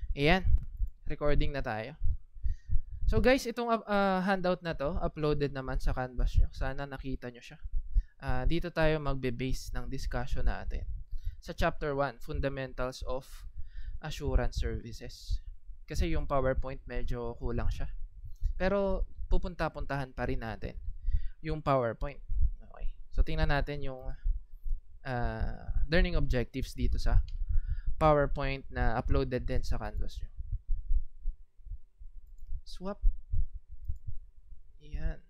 Ayan, recording na tayo. So guys, itong handout na to, uploaded naman sa Canvas nyo. Sana nakita nyo siya. Dito tayo magbe-base ng discussion natin sa Chapter 1, Fundamentals of Assurance Services. Kasi yung PowerPoint medyo kulang siya. Pero pupunta-puntahan pa rin natin yung PowerPoint. Okay. So tingnan natin yung learning objectives dito sa PowerPoint na uploaded din sa Canvas nyo. Swap. Ayan.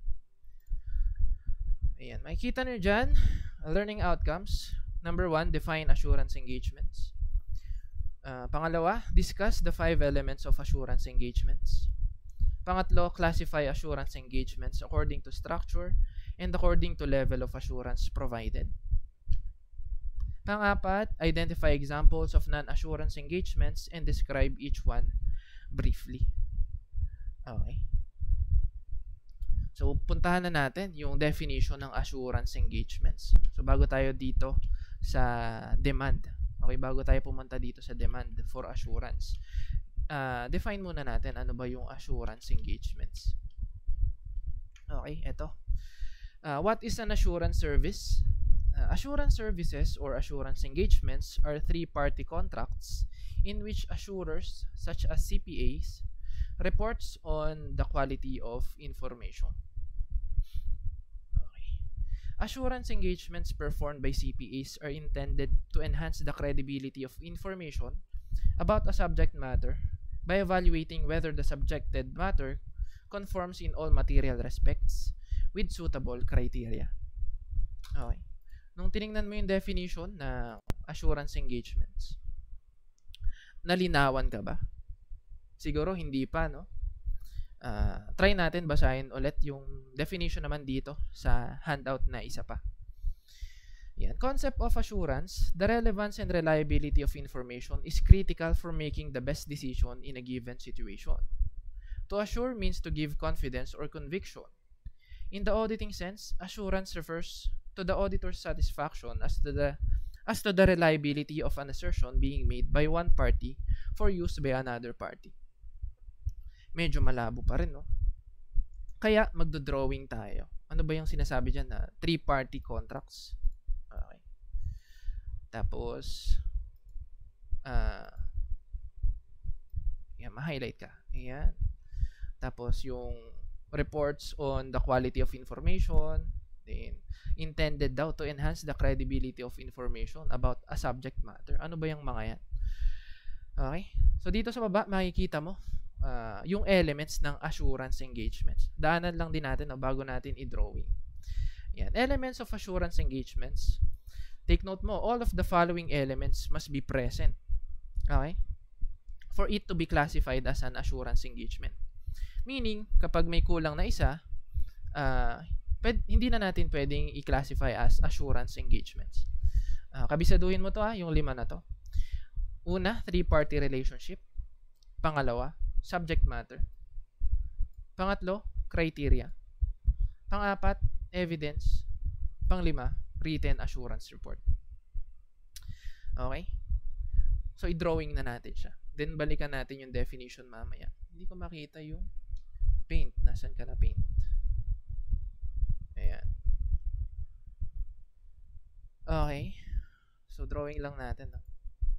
Ayan. Makikita nyo dyan, learning outcomes. Number 1, define assurance engagements. Pangalawa, discuss the 5 elements of assurance engagements. Pangatlo, classify assurance engagements according to structure and according to level of assurance provided. Pangapat, identify examples of non-assurance engagements and describe each one briefly. Okay. So, puntahan na natin yung definition ng assurance engagements. So, bago tayo dito sa demand. Okay, bago tayo pumunta dito sa demand for assurance. Define muna natin ano ba yung assurance engagements. Okay, eto. What is an assurance service? Assurance services or assurance engagements are three-party contracts in which assurers such as CPAs reports on the quality of information. Okay. Assurance engagements performed by CPAs are intended to enhance the credibility of information about a subject matter by evaluating whether the subjected matter conforms in all material respects with suitable criteria. Okay. Nung tiningnan mo yung definition na assurance engagements, nalinawan ka ba? Siguro hindi pa, no? Try natin basahin ulit yung definition naman dito sa handout na isa pa. Yan. Concept of assurance, the relevance and reliability of information is critical for making the best decision in a given situation. To assure means to give confidence or conviction. In the auditing sense, assurance refers to the auditor's satisfaction as to the reliability of an assertion being made by one party for use by another party. Medyo malabo pa rin, no? Kaya magdo-drawing tayo. Ano ba yung sinasabi dyan na three-party contracts? Okay. Tapos, yan, ma-highlight ka. Ayan. Tapos, yung reports on the quality of information, then, intended daw to enhance the credibility of information about a subject matter. Ano ba yung mga yan? Okay. So, dito sa baba, makikita mo yung elements ng assurance engagements. Daanan lang din natin bago natin i-drawing. Yan. Elements of assurance engagements. Take note mo, all of the following elements must be present. Okay? For it to be classified as an assurance engagement. Meaning, kapag may kulang na isa, hindi na natin pwedeng i-classify as assurance engagements. Kabisaduhin mo to yung 5 na to. Una, three-party relationship. Pangalawa, subject matter. Pangatlo, criteria. Pang-apat, evidence. Pang-5, written assurance report. Okay? So, i-drawing na natin siya. Then, balikan natin yung definition mamaya. Hindi ko makita yung paint. Nasaan ka na paint? Ayan. Okay. So, drawing lang natin. No?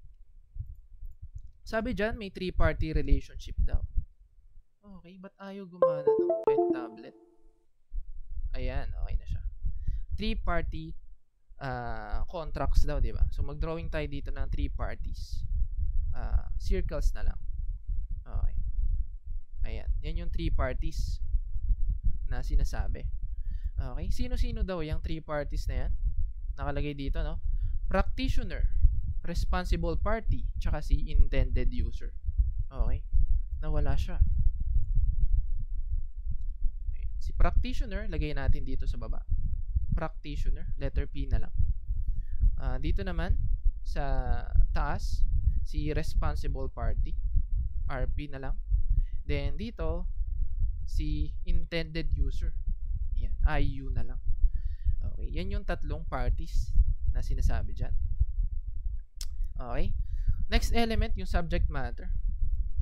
Sabi dyan, may three-party relationship daw. Okay, ba't ayaw gumana ng pen tablet? Ayan, okay na siya. Three-party contracts daw, di ba? So, mag-drawing tayo dito ng three parties. Circles na lang. Okay. Ayan, yan yung three parties na sinasabi. Okay, sino-sino daw yung three parties na yan? Nakalagay dito, no? Practitioner, responsible party, tsaka si intended user. Okay, nawala siya. Si practitioner, lagay natin dito sa baba. Practitioner, letter P na lang. Dito naman, sa taas, si responsible party, RP na lang. Then, dito, si intended user. Yan, IU na lang. Okay, yan yung tatlong parties na sinasabi dyan. Okay. Next element, yung subject matter.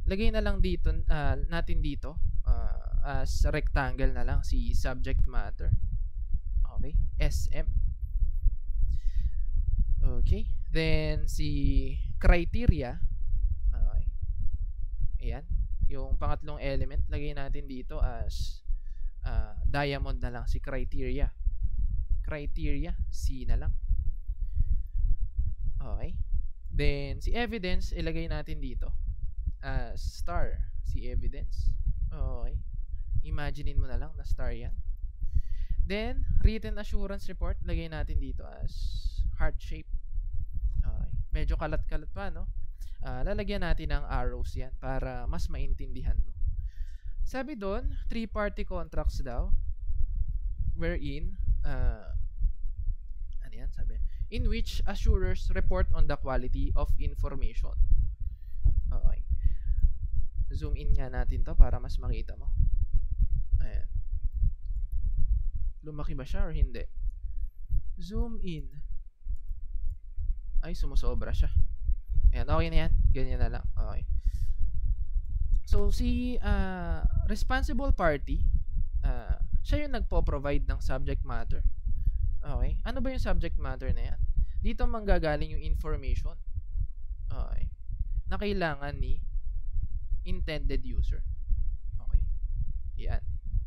lagay na lang dito natin dito as rectangle na lang si subject matter. Okay, SM. Okay, then si criteria. Okay. Ayan, yung pangatlong element lagay natin dito as diamond na lang si criteria. Criteria C na lang. Okay. Then si evidence ilagay natin dito as star, si evidence. Okay. Imaginein mo na lang na star yan. Then written assurance report lagay natin dito as heart shape. Okay. Medyo kalat-kalat pa, no? Lalagyan natin ng arrows yan para mas maintindihan mo. Sabi doon, 3-party contracts daw wherein ano yan sabi? In which assurers report on the quality of information. Okay. Zoom in nga natin to para mas makita mo. Ayan. Lumaki ba siya or hindi? Zoom in. Ay, sumusobra siya. Ayan, okay na yan. Ganyan na lang. Okay. So, si responsible party, siya yung nagpo-provide ng subject matter. Okay. Ano ba yung subject matter na yan? Dito manggagaling yung information. Okay. Na kailangan ni intended user. Okay. Yan.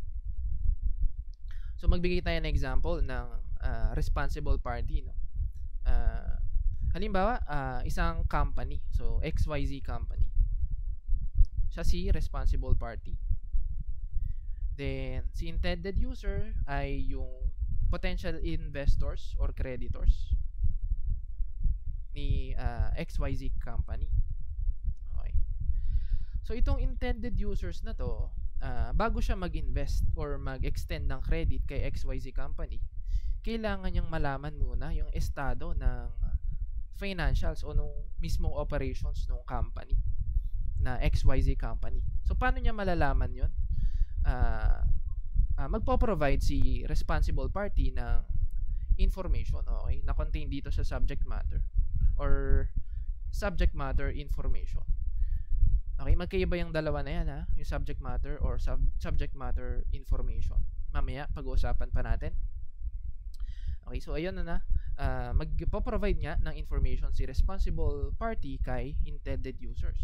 So, magbigay tayo ng example ng responsible party, no? Halimbawa, isang company. So, XYZ company. Siya si responsible party. Then, si intended user ay yung potential investors or creditors ni XYZ company. Okay. So, itong intended users na to, bago siya mag-invest or mag-extend ng credit kay XYZ company, kailangan niyang malaman muna yung estado ng financials o nung mismong operations ng company na XYZ company. So, paano niya malalaman yun? Magpo-provide si responsible party ng information, okay, na contain dito sa subject matter or subject matter information. Okay, magkaiba yung dalawa na yan, ha? Yung subject matter or subject matter information. Mamaya, pag-uusapan pa natin. Okay, so ayun na magpo-provide nga ng information si responsible party kay intended users.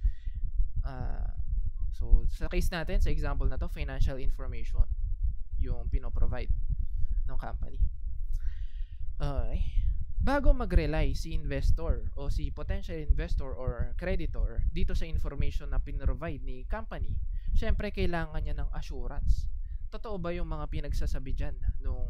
So, sa case natin, sa example na to, financial information yung pinoprovide ng company. Okay. Bago mag-rely si investor o si potential investor or creditor dito sa information na pinrovide ni company, syempre kailangan niya ng assurance. Totoo ba yung mga pinagsasabi dyan nung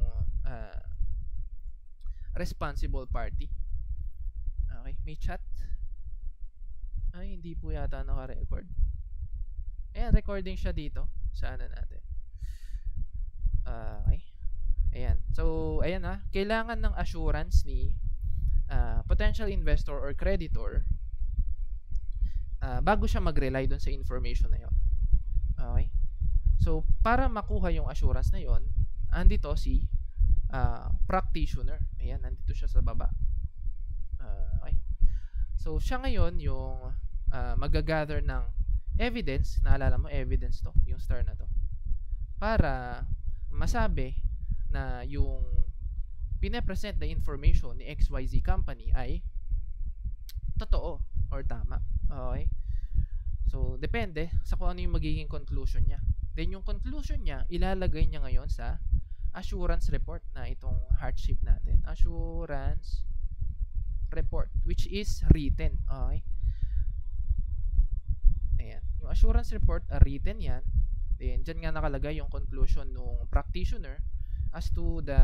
responsible party? Okay, may chat. Ay, hindi po yata naka-record. Ayan, recording siya dito. Saan na natin? Okay. Ayan. So, ayan ha. Kailangan ng assurance ni potential investor or creditor bago siya mag-rely dun sa information na yon. Okay. So, para makuha yung assurance na yon, andito si practitioner. Ayan, nandito siya sa baba. Okay. So, siya ngayon yung mag-gather ng evidence. Naalala mo, evidence to. Yung star na to. Para masabi na yung pinapresent na information ni XYZ company ay totoo or tama. Okay? So, depende sa kung ano yung magiging conclusion niya. Then, yung conclusion niya, ilalagay niya ngayon sa assurance report na itong hardship natin. Assurance report, which is written. Okay? Ayan. Yung assurance report, written yan. Then, dyan nga nakalagay yung conclusion ng practitioner as to the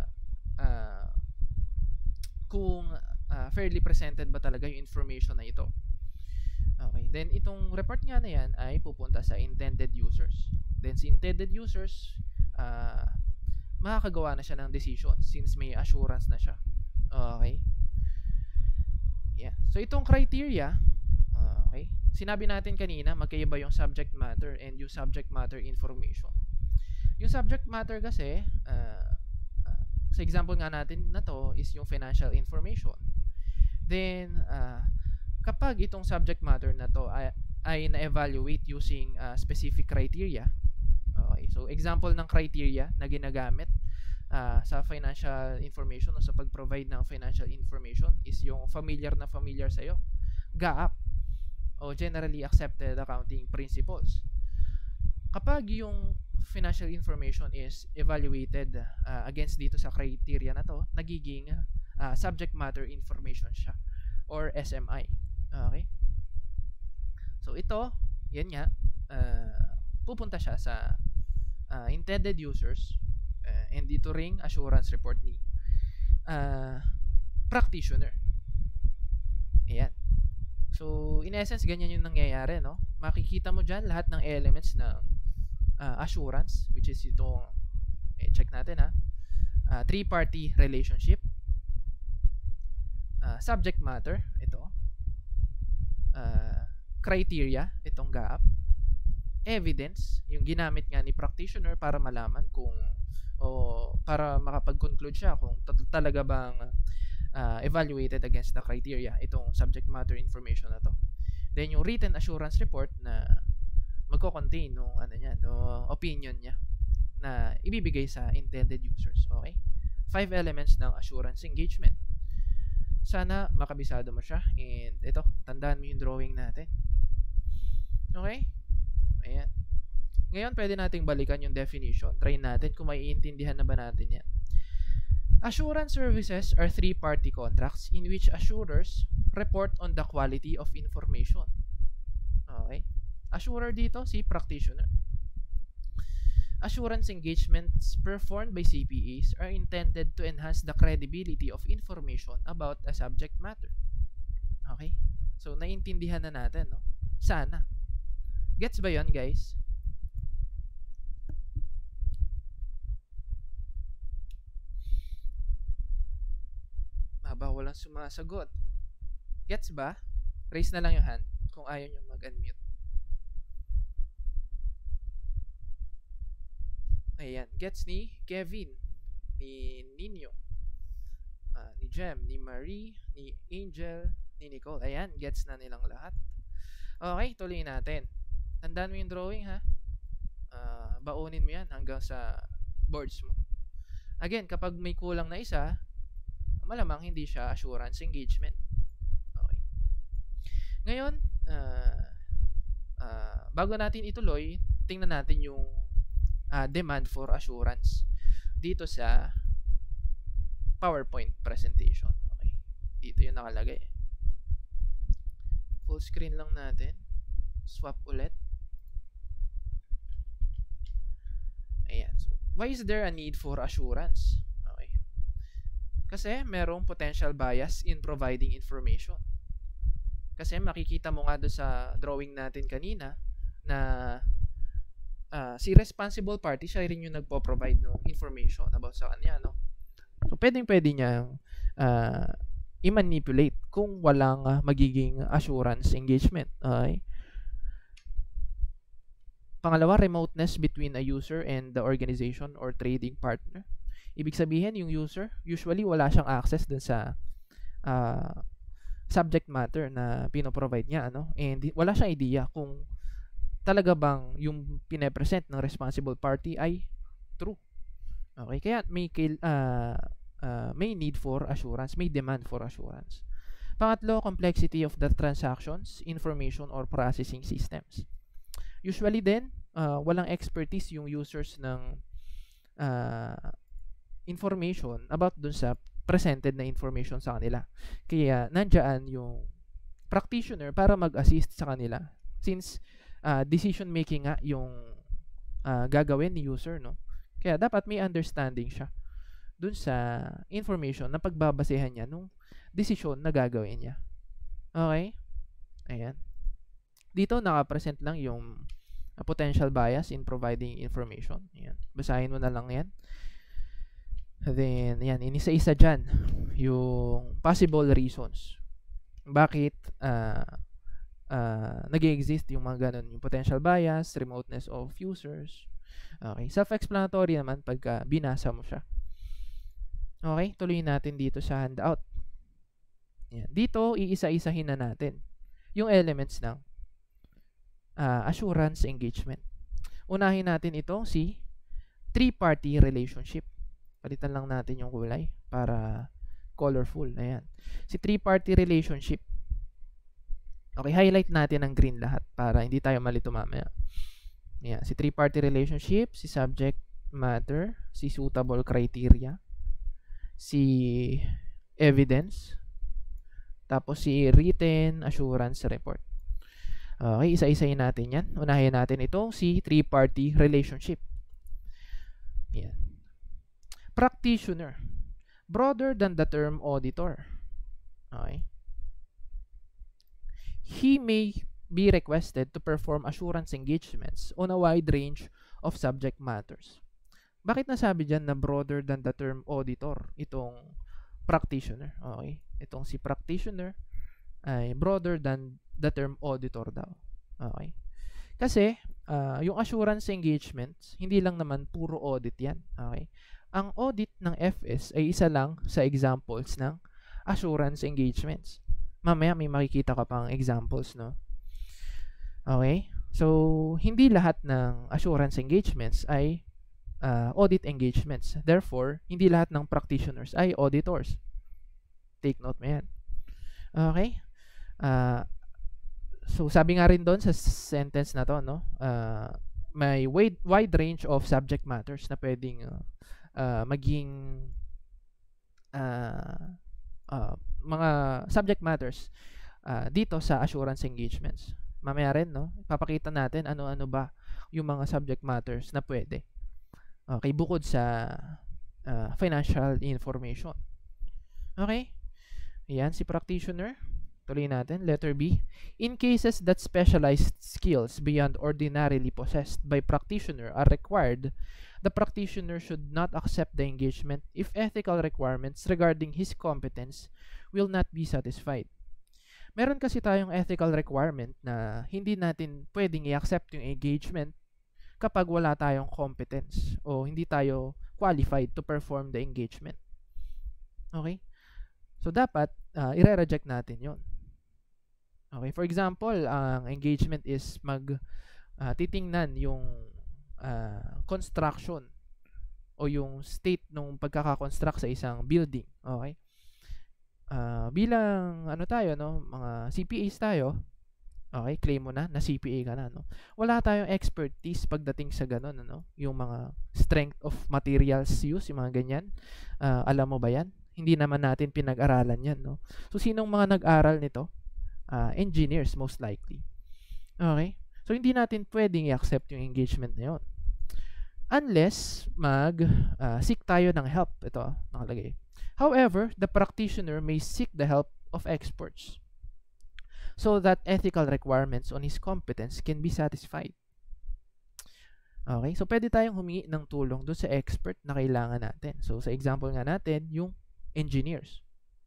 kung fairly presented ba talaga yung information na ito. Okay. Then, itong report nga na yan ay pupunta sa intended users. Then, si intended users, makakagawa na siya ng decision since may assurance na siya. Okay. Yeah. So, itong criteria, okay, sinabi natin kanina, magkaiba yung subject matter and yung subject matter information. Yung subject matter kasi, sa example nga natin na to is yung financial information. Then, kapag itong subject matter na to ay na-evaluate using specific criteria. Okay, so example ng criteria na ginagamit sa financial information o sa pag-provide ng financial information is yung familiar sa'yo, GAAP o Generally Accepted Accounting Principles. Kapag yung financial information is evaluated against dito sa criteria na to, nagiging subject matter information siya or SMI. Okay? So ito, yan nga, pupunta siya sa intended users and dito ring assurance report ni practitioner. Ayan. So, in essence, ganyan yung nangyayari, no? Makikita mo dyan lahat ng elements ng assurance, which is itong, check natin three-party relationship, subject matter, ito, criteria, itong GAAP, evidence, yung ginamit nga ni practitioner para malaman kung para makapag-conclude siya kung talaga bang evaluated against the criteria itong subject matter information na to. Then yung written assurance report na magko-contain no opinion niya na ibibigay sa intended users. Okay? 5 elements ng assurance engagement. Sana makabisado mo siya, and ito, tandaan mo yung drawing natin. Okay? Ayan. Ngayon, pwede nating balikan yung definition. Try natin kung maiintindihan na ba natin yan. Assurance services are three-party contracts in which assurers report on the quality of information. Okay? Assurer dito, si practitioner. Assurance engagements performed by CPAs are intended to enhance the credibility of information about a subject matter. Okay? So, naiintindihan na natin, no? Sana. Gets ba yon, guys? Haba, walang sumasagot. Gets ba? Raise na lang yung hand kung ayaw nyo mag-unmute. Ayan. Gets ni Kevin, ni Nino, ni Jem, ni Marie, ni Angel, ni Nicole. Ayan. Gets na nilang lahat. Okay, tuloy natin. Tandaan mo yung drawing, ha? Baunin mo yan hanggang sa boards mo. Again, kapag may kulang na isa, malamang hindi siya assurance engagement. Okay. Ngayon, bago natin ituloy, tingnan natin yung demand for assurance dito sa PowerPoint presentation. Okay. Dito yung nakalagay. Full screen lang natin. Swap ulit. Ayan. So, why is there a need for assurance? Okay. Kasi merong potential bias in providing information. Kasi makikita mo nga doon sa drawing natin kanina na si responsible party, siya rin yung nagpo-provide ng information about sa kanya, no? So, pwede niya i-manipulate kung walang magiging assurance engagement. Okay? Pangalawa, remoteness between a user and the organization or trading partner. Ibig sabihin, yung user, usually wala siyang access dun sa subject matter na pinoprovide niya, ano? And wala siyang idea kung talaga bang yung pine-present ng responsible party ay true. Okay? Kaya may need for assurance, may demand for assurance. Pangatlo, complexity of the transactions, information, or processing systems. Usually din, walang expertise yung users ng information about dun sa presented na information sa kanila. Kaya nandyan yung practitioner para mag-assist sa kanila. Since decision making nga yung gagawin ni user, no? Kaya dapat may understanding siya dun sa information na pagbabasehan niya nung decision na gagawin niya. Okay? Ayan. Dito naka-present lang yung potential bias in providing information. Ayan. Basahin mo na lang yan. Then, yan, inisa-isa dyan yung possible reasons. Bakit nag-exist yung mga ganun, yung potential bias, remoteness of users. Okay, self-explanatory naman pagka binasa mo siya. Okay, tuloy natin dito sa handout. Yan. Dito, iisa-isahin na natin yung elements ng assurance engagement. Unahin natin itong si three-party relationship. Palitan lang natin yung kulay para colorful. Ayan. Si three-party relationship. Okay, highlight natin ang green lahat para hindi tayo malito mamaya. Ayan. Si three-party relationship, si subject matter, si suitable criteria, si evidence, tapos si written assurance report. Okay, isa-isayin natin yan. Unahin natin itong si three-party relationship. Yan. Practitioner. Broader than the term auditor. Okay. He may be requested to perform assurance engagements on a wide range of subject matters. Bakit nasabi dyan na broader than the term auditor itong practitioner? Okay. Itong si practitioner ay broader than the term auditor daw. Okay. Kasi, yung assurance engagements, hindi lang naman puro audit yan. Okay. Ang audit ng FS ay isa lang sa examples ng assurance engagements. Mamaya may makikita ka pang examples, no? Okay. So, hindi lahat ng assurance engagements ay audit engagements. Therefore, hindi lahat ng practitioners ay auditors. Take note mo yan. Okay. So, sabi nga rin doon sa sentence na to, no? May wide range of subject matters na pwedeng maging mga subject matters dito sa assurance engagements. Mamaya rin, no? Papakita natin ano-ano ba yung mga subject matters na pwede. Okay, bukod sa financial information. Okay? Ayan, si practitioner. Tuloy natin. Letter B. In cases that specialized skills beyond ordinarily possessed by practitioner are required, the practitioner should not accept the engagement if ethical requirements regarding his competence will not be satisfied. Meron kasi tayong ethical requirement na hindi natin pwedeng i-accept yung engagement kapag wala tayong competence o hindi tayo qualified to perform the engagement. Okay? So, dapat i-reject natin yon. Okay? For example, ang engagement is titingnan yung construction o yung state nung pagkakakonstruct sa isang building. Okay? Bilang tayo, no? Mga CPAs tayo. Okay, claim mo na CPA ka na, no? Wala tayong expertise pagdating sa ganun, ano? Yung mga strength of materials use, yung mga ganyan. Alam mo ba yan? Hindi naman natin pinag-aralan yan, no? So, sinong mga nag-aral nito? Engineers, most likely. Okay? So, hindi natin pwedeng i-accept yung engagement na yun. Unless seek tayo ng help. Ito, nakalagay. However, the practitioner may seek the help of experts so that ethical requirements on his competence can be satisfied. Okay? So, pwede tayong humingi ng tulong doon sa expert na kailangan natin. So, sa example nga natin, yung engineers.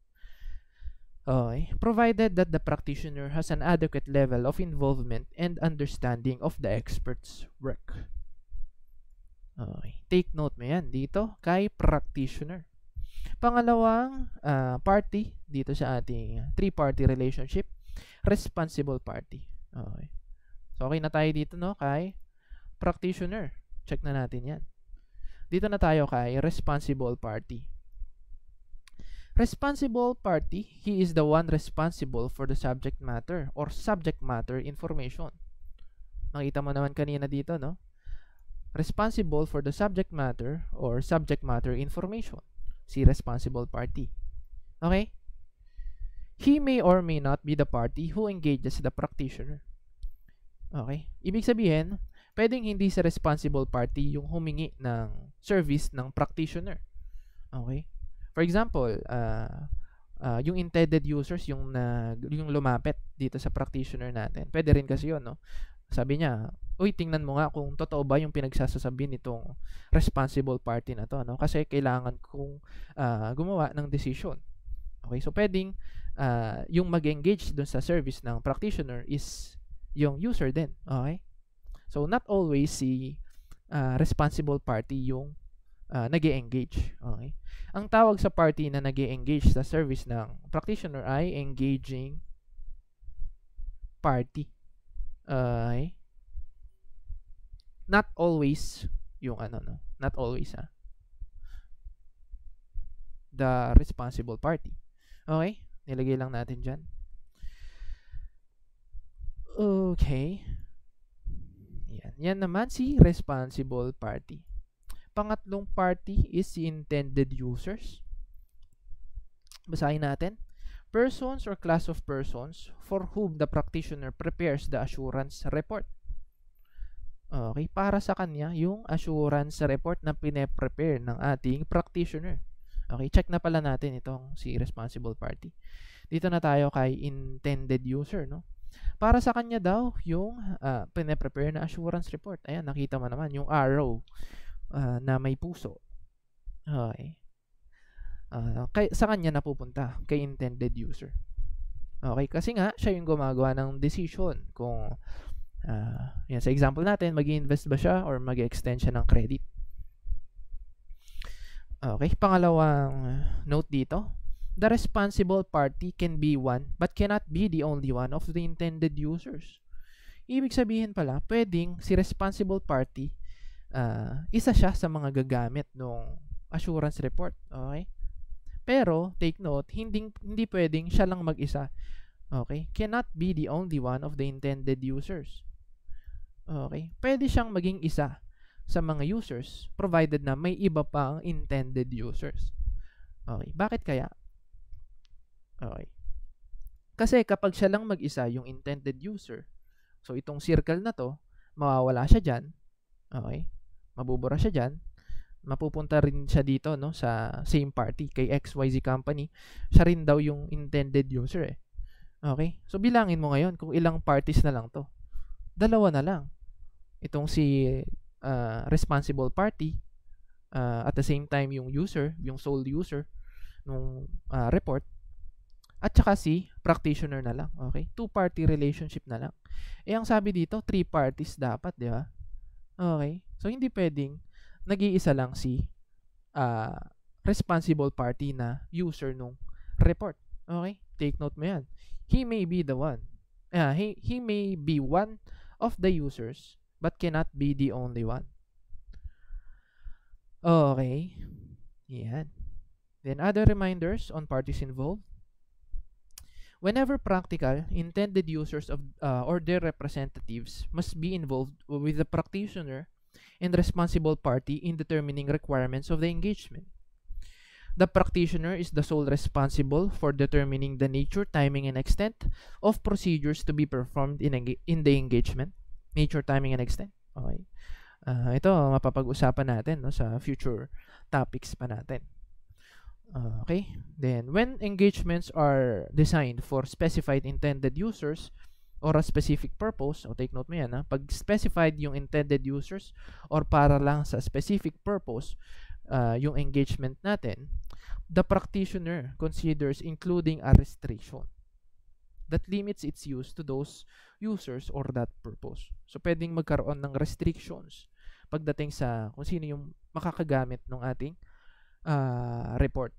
Okay? Provided that the practitioner has an adequate level of involvement and understanding of the expert's work. Okay. Take note mo yan dito kay practitioner. Pangalawang party dito sa ating three-party relationship, responsible party. Okay. So, okay na tayo dito, no? Kay practitioner. Check na natin yan. Dito na tayo kay responsible party. Responsible party, he is the one responsible for the subject matter or subject matter information. Nakita mo naman kanina dito, no? Responsible for the subject matter or subject matter information. Si responsible party. Okay? He may or may not be the party who engages the practitioner. Okay? Ibig sabihin, pwedeng hindi sa responsible party yung humingi ng service ng practitioner. Okay? For example, yung intended users, yung lumapit dito sa practitioner natin. Pwede rin kasi yun, no? Sabi niya, uy, tingnan mo nga kung totoo ba yung pinagsasasabi nitong responsible party na to, no? Kasi kailangan kong gumawa ng decision. Okay, so pwedeng yung mag-engage dun sa service ng practitioner is yung user din. Okay? So, not always si responsible party yung nag-e-engage. Okay? Ang tawag sa party na nag-e-engage sa service ng practitioner ay engaging party. Okay? Not always yung ano, no? Not always, the responsible party. Okay? Nilagay lang natin dyan. Okay. Yan naman si responsible party. Pangatlong party is si intended users. Basahin natin. Persons or class of persons for whom the practitioner prepares the assurance report. Okay, para sa kanya yung assurance report na pine-prepare ng ating practitioner. Okay, check na pala natin itong si responsible party. Dito na tayo kay intended user, no? Para sa kanya daw yung pine-prepare na assurance report. Ayan, nakita mo naman yung arrow na may puso. Okay. Sa kanya napupunta, kay intended user. Okay, kasi nga siya yung gumagawa ng decision kung yan, sa example natin, mag-i-invest ba siya or mag-extend siya ng credit. Okay, pangalawang note dito. The responsible party can be one but cannot be the only one of the intended users. Ibig sabihin pala, pwedeng si responsible party isa siya sa mga gagamit ng assurance report. Okay? Pero, take note, hindi pwedeng siya lang mag-isa. Okay? Cannot be the only one of the intended users. Okay? Pwede siyang maging isa sa mga users provided na may iba pang intended users. Okay? Bakit kaya? Okay. Kasi kapag siya lang mag-isa yung intended user, so itong circle na to, mawawala siya dyan. Okay? Mabubura siya dyan. Mapupunta rin siya dito, no, sa same party kay XYZ company. Siya rin daw yung intended user Okay? So bilangin mo ngayon kung ilang parties na lang to. Dalawa na lang. Itong si responsible party at the same time yung user, yung sole user nung report, at saka si practitioner na lang. Okay? Two-party relationship na lang. Ang sabi dito, 3 parties dapat, di ba? Okay? So hindi pwedeng nag-iisa lang si responsible party na user nung report. Okay? Take note mo yan. He may be the one. He may be one of the users but cannot be the only one. Okay. Yan. Then other reminders on parties involved. Whenever practical, intended users of or their representatives must be involved with the practitioner and responsible party in determining requirements of the engagement. The practitioner is the sole responsible for determining the nature, timing, and extent of procedures to be performed in the engagement. Nature, timing, and extent. Okay. Ito, mapapag-usapan natin, no, sa future topics pa natin. Okay. Then, when engagements are designed for specified intended users or a specific purpose, take note mo yan, pag specified yung intended users or para lang sa specific purpose yung engagement natin, the practitioner considers including a restriction that limits its use to those users or that purpose. So, pwedeng magkaroon ng restrictions pagdating sa kung sino yung makakagamit ng ating report.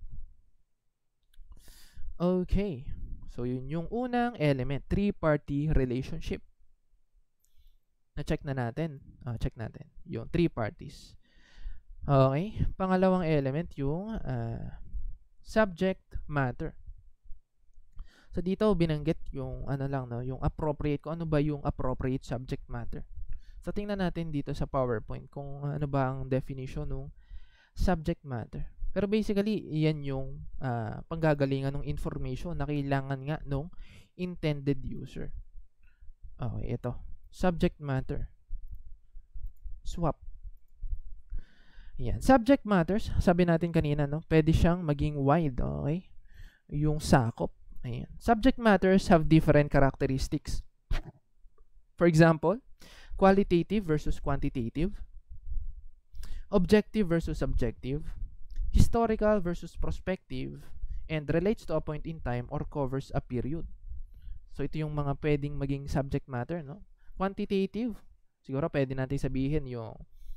Okay. So, yun yung unang element, 3-party relationship. Na-check na natin. Check natin. Yung 3 parties. Okay. Pangalawang element, yung subject matter. So, dito binanggit yung yung appropriate, kung ano ba yung appropriate subject matter. So, tingnan natin dito sa PowerPoint kung ano ba ang definition ng subject matter. Pero basically, yan yung panggagalingan ng information na kailangan nga nung intended user. Okay, ito. Subject matter. Swap. Yan. Subject matters, sabi natin kanina, no? Pwede siyang maging wide, okay? Yung sakop. Ayan. Subject matters have different characteristics. For example, qualitative versus quantitative, objective versus subjective, historical versus prospective, and relates to a point in time or covers a period. So, ito yung mga pwedeng maging subject matter, no? Quantitative, siguro pwede natin sabihin yung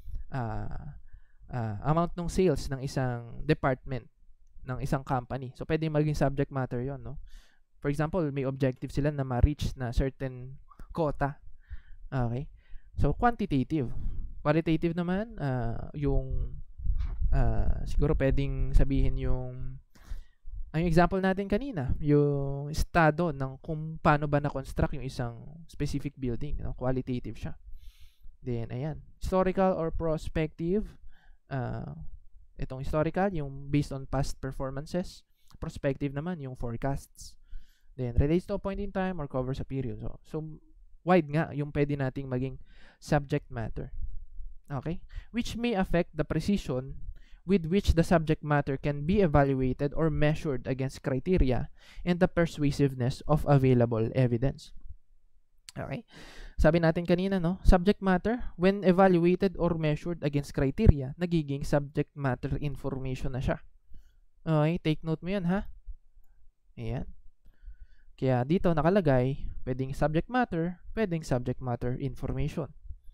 amount ng sales ng isang department, ng isang company. So, pwede maging subject matter yon, no? For example, may objective sila na ma-reach na certain quota. Okay? So, quantitative. Qualitative naman, yung siguro pwedeng sabihin yung example natin kanina, yung estado ng kung paano ba na-construct yung isang specific building, no? Qualitative siya. Then, ayan. Historical or prospective. Itong historical, yung based on past performances. Prospective naman, yung forecasts. Then, relates to a point in time or covers a period. So wide nga yung pwede nating maging subject matter. Okay? Which may affect the precision with which the subject matter can be evaluated or measured against criteria and the persuasiveness of available evidence. Okay? Sabi natin kanina, no? Subject matter, when evaluated or measured against criteria, nagiging subject matter information na siya. Okay? Take note mo yan, ha? Ayan. Kaya dito nakalagay, pwedeng subject matter information.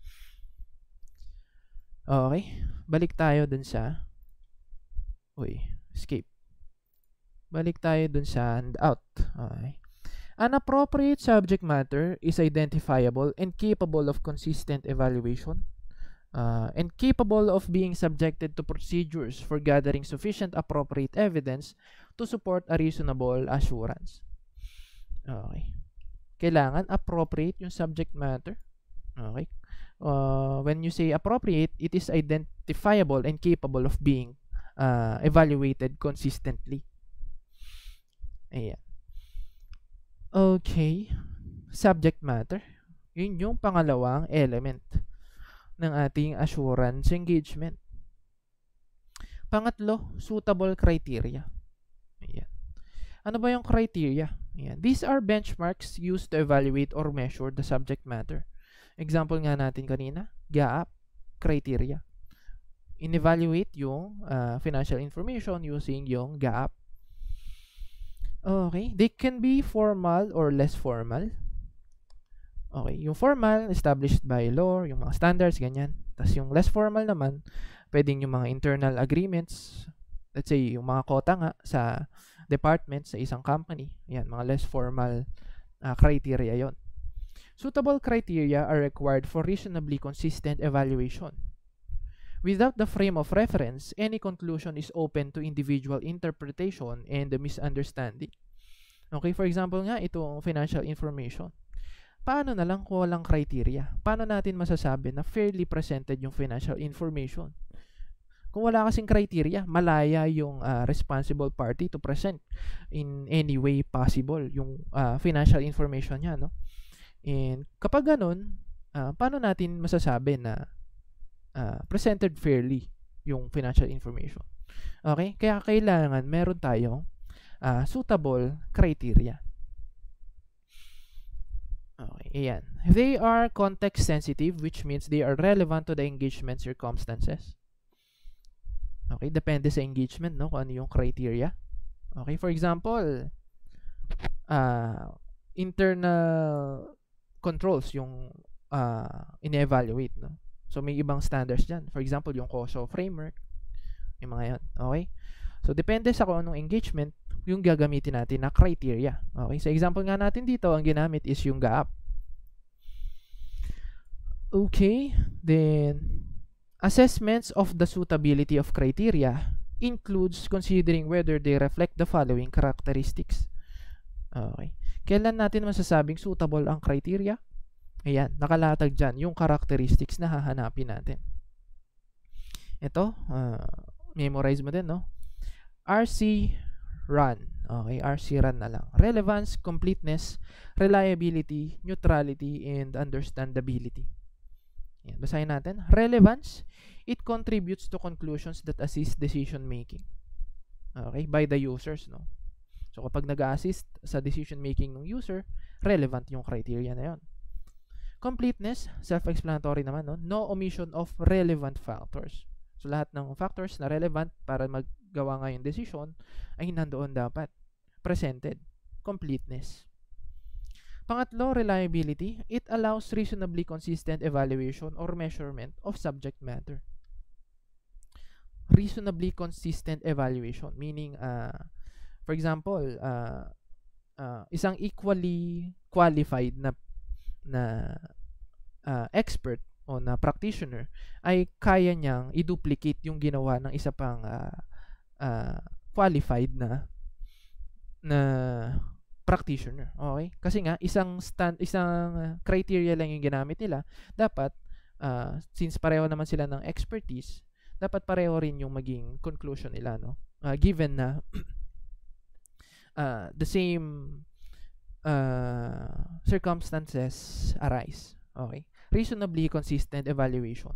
Okay? Balik tayo dun sa escape. Balik tayo dun sa handout. Okay. An appropriate subject matter is identifiable and capable of consistent evaluation and capable of being subjected to procedures for gathering sufficient appropriate evidence to support a reasonable assurance. Okay. Kailangan appropriate yung subject matter. Okay. When you say appropriate, it is identifiable and capable of being evaluated consistently. Ayan. Okay. Subject matter. Yun yung pangalawang element ng ating assurance engagement. Pangatlo, suitable criteria. Ayan. Ano ba yung criteria? Ayan. These are benchmarks used to evaluate or measure the subject matter. Example nga natin kanina, GAAP criteria. In-evaluate yung financial information using yung GAAP. Okay. They can be formal or less formal. Okay. Yung formal, established by law, yung mga standards, ganyan. Tapos yung less formal naman, pwedeng yung mga internal agreements, let's say, yung mga quota nga sa department, sa isang company. Yan, mga less formal criteria yon. Suitable criteria are required for reasonably consistent evaluation. Without the frame of reference, any conclusion is open to individual interpretation and misunderstanding. Okay, for example nga, itong financial information. Paano na lang kung walang criteria? Paano natin masasabi na fairly presented yung financial information? Kung wala kasing criteria, malaya yung responsible party to present in any way possible yung financial information niya, no? And kapag ganun, paano natin masasabi na presented fairly yung financial information? Okay? Kaya kailangan meron tayong suitable criteria. Okay, ayan. They are context sensitive, which means they are relevant to the engagement circumstances. Okay, depende sa engagement, no, kung ano yung criteria. Okay, for example, internal controls yung in-evaluate, no? So, may ibang standards dyan. For example, yung COSO framework, yung mga yan. Okay? So, depende sa kung anong engagement, yung gagamitin natin na criteria. Okay? So, example nga natin dito, ang ginamit is yung GAAP. Okay. Then, assessments of the suitability of criteria includes considering whether they reflect the following characteristics. Okay. Kailan natin masasabing suitable ang criteria? Ayan, nakalatag dyan yung characteristics na hahanapin natin. Ito, memorize mo din, no? RC run. Okay, RC run na lang. Relevance, completeness, reliability, neutrality, and understandability. Ayan, basahin natin. Relevance, it contributes to conclusions that assist decision making. Okay, by the users, no? So, kapag nag-assist sa decision making ng user, relevant yung criteria na yon. Completeness, self-explanatory naman, no? No omission of relevant factors. So, lahat ng factors na relevant para maggawa nga yung decision ay nandoon dapat. Presented. Completeness. Pangatlo, reliability. It allows reasonably consistent evaluation or measurement of subject matter. Reasonably consistent evaluation. Meaning, for example, isang equally qualified na expert o na practitioner ay kaya niyang i-duplicate yung ginawa ng isa pang qualified na practitioner. Okay? Kasi nga isang criteria lang yung ginamit nila. Dapat since pareho naman sila ng expertise, dapat pareho rin yung maging conclusion nila, no? Given na the same circumstances arise. Okay? Reasonably consistent evaluation.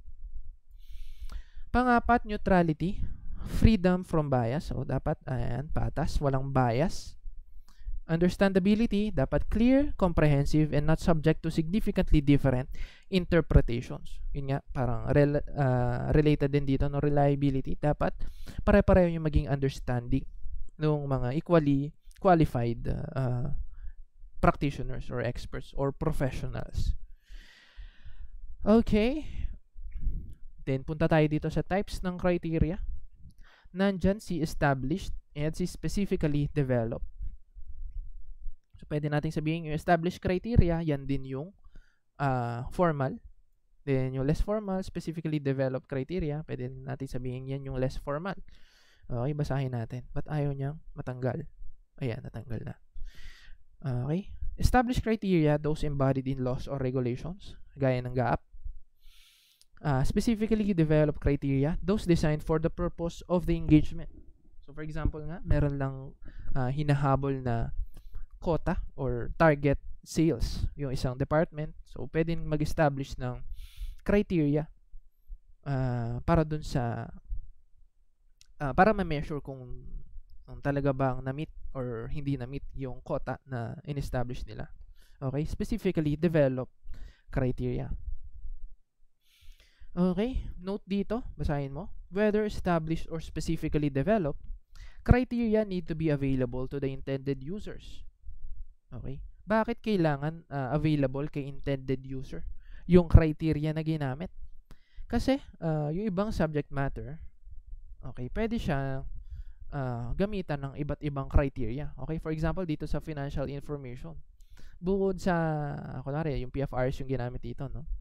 Pangapat, neutrality. Freedom from bias. So, dapat, patas, walang bias. Understandability, dapat clear, comprehensive, and not subject to significantly different interpretations. Yun nga, parang related din dito, no? Reliability, dapat pare-pareho yung maging understanding ng mga equally qualified practitioners or experts or professionals. Okay. Then, punta tayo dito sa types ng criteria. Nandyan si established and si specifically developed. So, pwede natin sabihin yung established criteria, yan din yung formal. Then, yung less formal, specifically developed criteria, pwede natin sabihin yan yung less formal. Okay, basahin natin. Ba't ayaw niyang matanggal? Ayan, natanggal na. Okay. Established criteria, those embodied in laws or regulations, gaya ng GAAP. Specifically developed criteria, those designed for the purpose of the engagement. So, for example nga, meron lang hinahabol na quota or target sales yung isang department. So, pwedeng mag-establish ng criteria para dun sa para ma-measure kung talaga bang na-meet or hindi na-meet yung quota na in-establish nila. Okay? Specifically developed criteria. Okay, note dito, basahin mo. Whether established or specifically developed, criteria need to be available to the intended users. Okay? Bakit kailangan available kay intended user yung criteria na ginamit? Kasi yung ibang subject matter, okay, pwede siya gamitan ng iba't ibang criteria. Okay, for example, dito sa financial information. Bukod sa, kunwari, yung PFRs yung ginamit dito, no?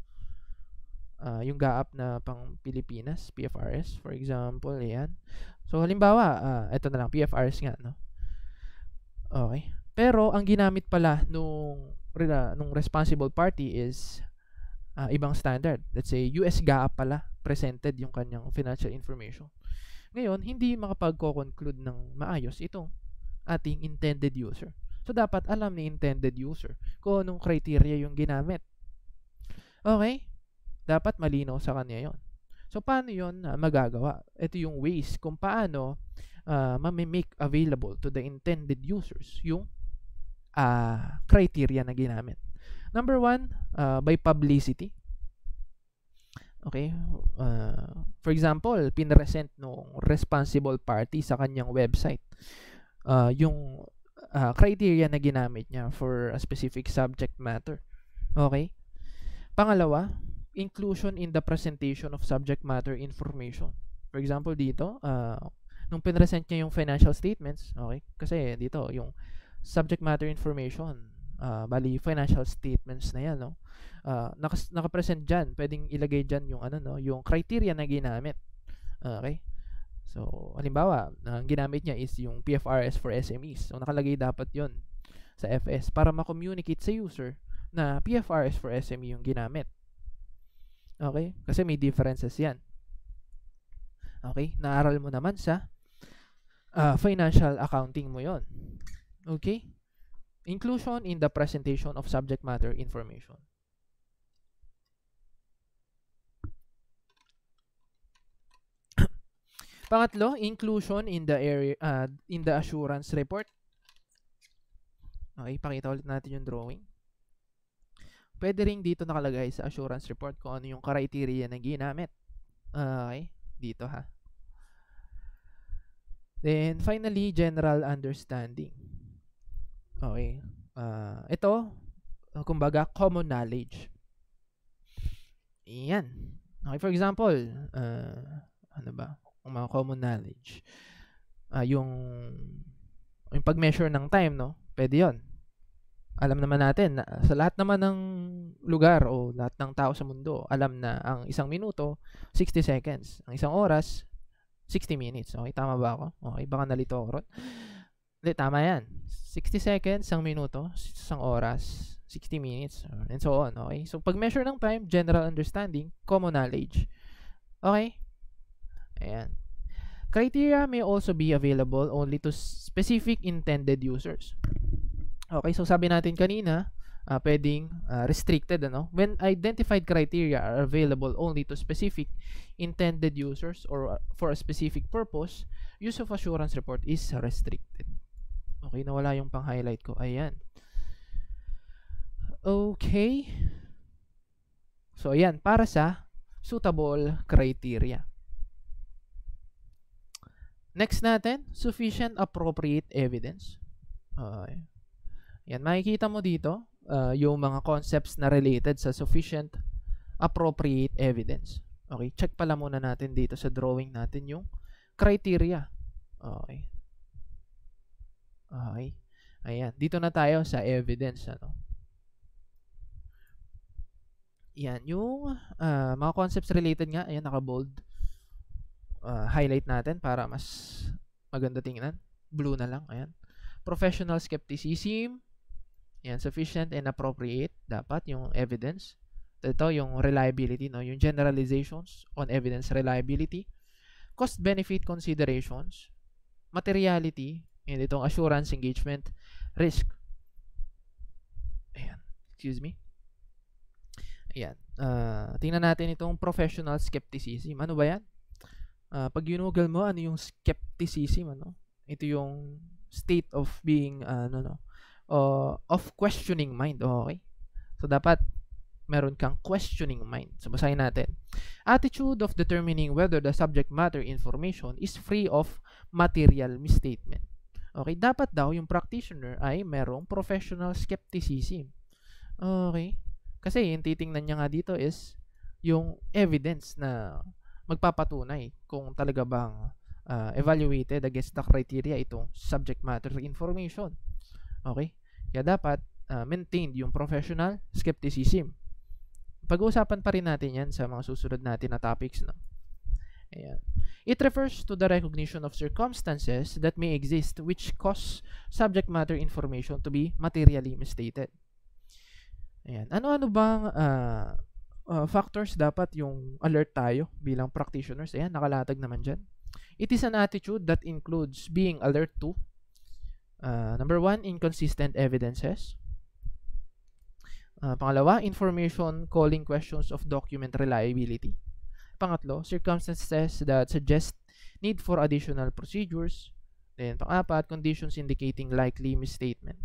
Yung GAAP na pang Pilipinas, PFRS, for example, ayan. So, halimbawa, ito na lang, PFRS nga, no? Okay. Pero, ang ginamit pala nung responsible party is ibang standard. Let's say, US GAAP pala, presented yung kanyang financial information. Ngayon, hindi makapag-conclude ng maayos itong ating intended user. So, dapat alam ni intended user kung anong criteria yung ginamit. Okay? Dapat malinaw sa kanya yon. So, paano yon magagawa? Ito yung ways kung paano ma-make available to the intended users yung criteria na ginamit. Number 1, by publicity. Okay? For example, pinresent nung responsible party sa kanyang website yung criteria na ginamit niya for a specific subject matter. Okay? Pangalawa, inclusion in the presentation of subject matter information. For example, dito, nung pinresent niya yung financial statements, okay? Kasi dito, yung subject matter information, bali financial statements na yan, no? Nakapresent dyan, pwedeng ilagay dyan yung yung criteria na ginamit. Okay? So, halimbawa, ang ginamit niya is yung PFRS for SMEs. So, nakalagay dapat yon sa FS para ma-communicate sa user na PFRS for SME yung ginamit. Okay? Kasi may differences yan. Okay? Naaral mo naman sa financial accounting mo yon. Okay? Inclusion in the presentation of subject matter information. Pangatlo, inclusion in the area in the assurance report. Okay, pakita ulit natin yung drawing. Pwede ring dito nakalagay sa assurance report kung ano yung criteria na ginamit. Okay, dito ha. Then, finally, general understanding. Okay. Ito, kumbaga, common knowledge. Iyan. Okay, for example, ano ba? Mga common knowledge. Yung pag-measure ng time, no? Pwede yon. alam naman natin na sa lahat naman ng lugar o lahat ng tao sa mundo, alam na ang isang minuto, 60 seconds. Ang isang oras, 60 minutes. Okay, tama ba ako? Okay, baka nalito ako ron. Hindi, tama yan. 60 seconds, isang minuto, isang oras, 60 minutes, and so on. Okay, so pag measure ng time, general understanding, common knowledge. Okay? Ayan. Criteria may also be available only to specific intended users. Okay, so sabi natin kanina, pwedeng restricted, ano? When identified criteria are available only to specific intended users or for a specific purpose, use of assurance report is restricted. Okay, nawala yung pang-highlight ko. Ayan. Okay. So, ayan, para sa suitable criteria. Next natin, sufficient appropriate evidence. Okay. Yan, makikita mo dito yung mga concepts na related sa sufficient appropriate evidence. Okay, check pala muna natin dito sa drawing natin yung criteria. Okay. Okay. Ayan, dito na tayo sa evidence. Ano? Yan, yung mga concepts related nga, ayan, naka-bold. Highlight natin para mas maganda tingnan. Blue na lang, ayan. Professional skepticism. Yan, sufficient and appropriate dapat yung evidence. Ito yung reliability, no? Yung generalizations on evidence reliability. Cost-benefit considerations. Materiality. And itong assurance, engagement, risk. Ayan. Excuse me. Ayan. Tingnan natin itong professional skepticism. Ano ba yan? Pag ginugol mo, ano yung skepticism? Ano? Ito yung state of being, of questioning mind. Okay? So, dapat meron kang questioning mind. So, basahin natin. Attitude of determining whether the subject matter information is free of material misstatement. Okay? Dapat daw yung practitioner ay merong professional skepticism. Okay? Kasi yung titingnan niya nga dito is yung evidence na magpapatunay kung talaga bang evaluated against the criteria itong subject matter information. Okay? Kaya dapat maintained yung professional skepticism. Pag-uusapan pa rin natin yan sa mga susunod natin na topics. No? Ayan. It refers to the recognition of circumstances that may exist which cause subject matter information to be materially misstated. Ayan. Ano-ano bang factors dapat yung alert tayo bilang practitioners? Ayan, nakalatag naman dyan. It is an attitude that includes being alert to number 1, inconsistent evidences. Pangalawa, information calling questions of document reliability. Pangatlo, circumstances that suggest need for additional procedures. Then, pang-apat, conditions indicating likely misstatement.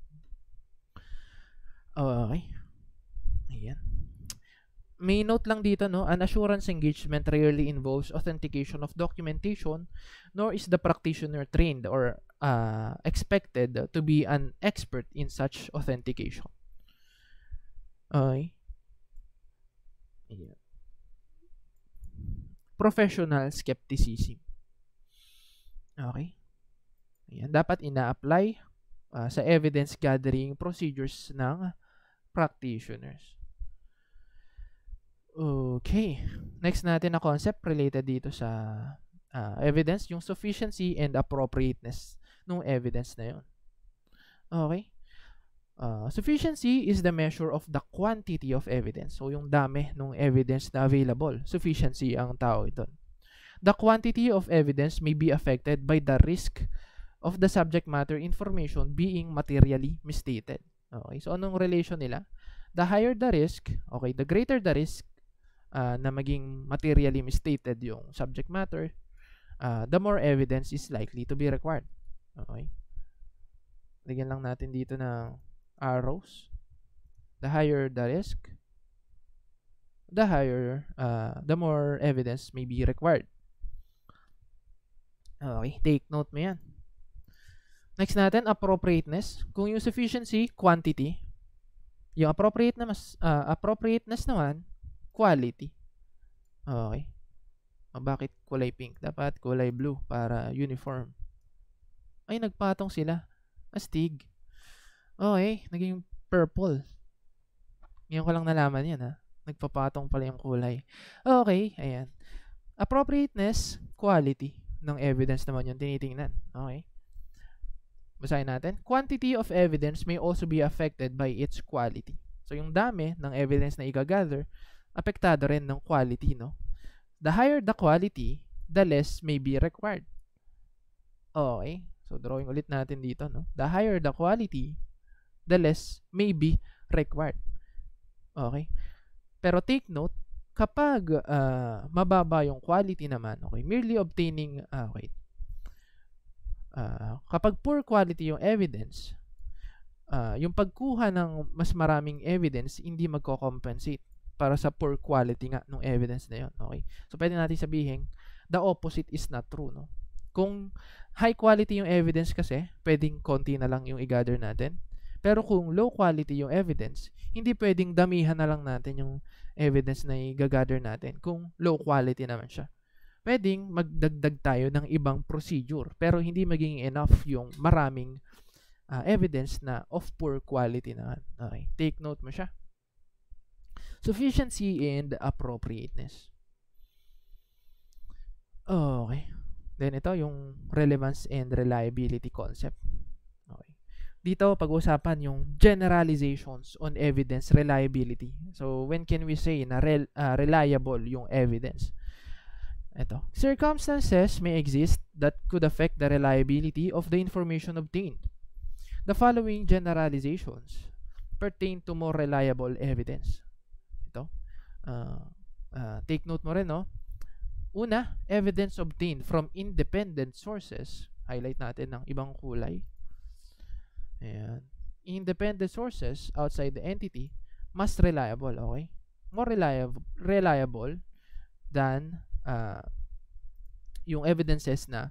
Okay. Ayan. May note lang dito, no? An assurance engagement rarely involves authentication of documentation, nor is the practitioner trained or expected to be an expert in such authentication. Okay. Ayan. Professional skepticism. Okay. Ayan. Dapat ina-apply sa evidence gathering procedures ng practitioners. Okay. Next natin na concept related dito sa evidence, yung sufficiency and appropriateness ng evidence na yun. Okay. Sufficiency is the measure of the quantity of evidence. So, yung dami ng evidence na available. Sufficiency ang tawag ito. The quantity of evidence may be affected by the risk of the subject matter information being materially misstated. Okay, so anong relation nila? The higher the risk, okay, the greater the risk na maging materially misstated yung subject matter, the more evidence is likely to be required. Okay. Lagyan lang natin dito ng arrows. The higher the risk, the more evidence may be required. Okay, take note mo yan. Next natin, appropriateness. Kung yung sufficiency, quantity. Yung appropriateness naman, quality. Okay. Bakit kulay pink? Dapat kulay blue para uniform. Ay, nagpatong sila. Astig. Okay, naging purple. Ngayon ko lang nalaman yan, ha. Nagpapatong pala yung kulay. Okay, ayan. Appropriateness, quality ng evidence naman yung tinitingnan. Okay. Basahin natin. Quantity of evidence may also be affected by its quality. So, yung dami ng evidence na i-gather, apektado rin ng quality, no? The higher the quality, the less may be required. Okay. So, drawing ulit natin dito, no? The higher the quality, the less may be required. Okay. Pero take note, kapag mababa yung quality naman, okay, merely obtaining, kapag poor quality yung evidence, yung pagkuha ng mas maraming evidence, hindi magko-compensate para sa poor quality nga ng evidence na yun. Okay? So, pwede natin sabihin, the opposite is not true. No? Kung high quality yung evidence kasi, pwedeng konti na lang yung i-gather natin. Pero kung low quality yung evidence, hindi pwedeng damihan na lang natin yung evidence na i-gather natin kung low quality naman siya. Pwedeng magdagdag tayo ng ibang procedure pero hindi maging enough yung maraming evidence na of poor quality naman. Okay, take note mo siya. Sufficiency and appropriateness. Okay. Then ito yung relevance and reliability concept. Okay. Dito pag-uusapan yung generalizations on evidence reliability. So when can we say na reliable yung evidence? Ito. Circumstances may exist that could affect the reliability of the information obtained. The following generalizations pertain to more reliable evidence. Ito. Take note mo rin, no? Una, evidence obtained from independent sources. Highlight natin ng ibang kulay. Ayan. Independent sources outside the entity, mas reliable, okay? More reliable than yung evidences na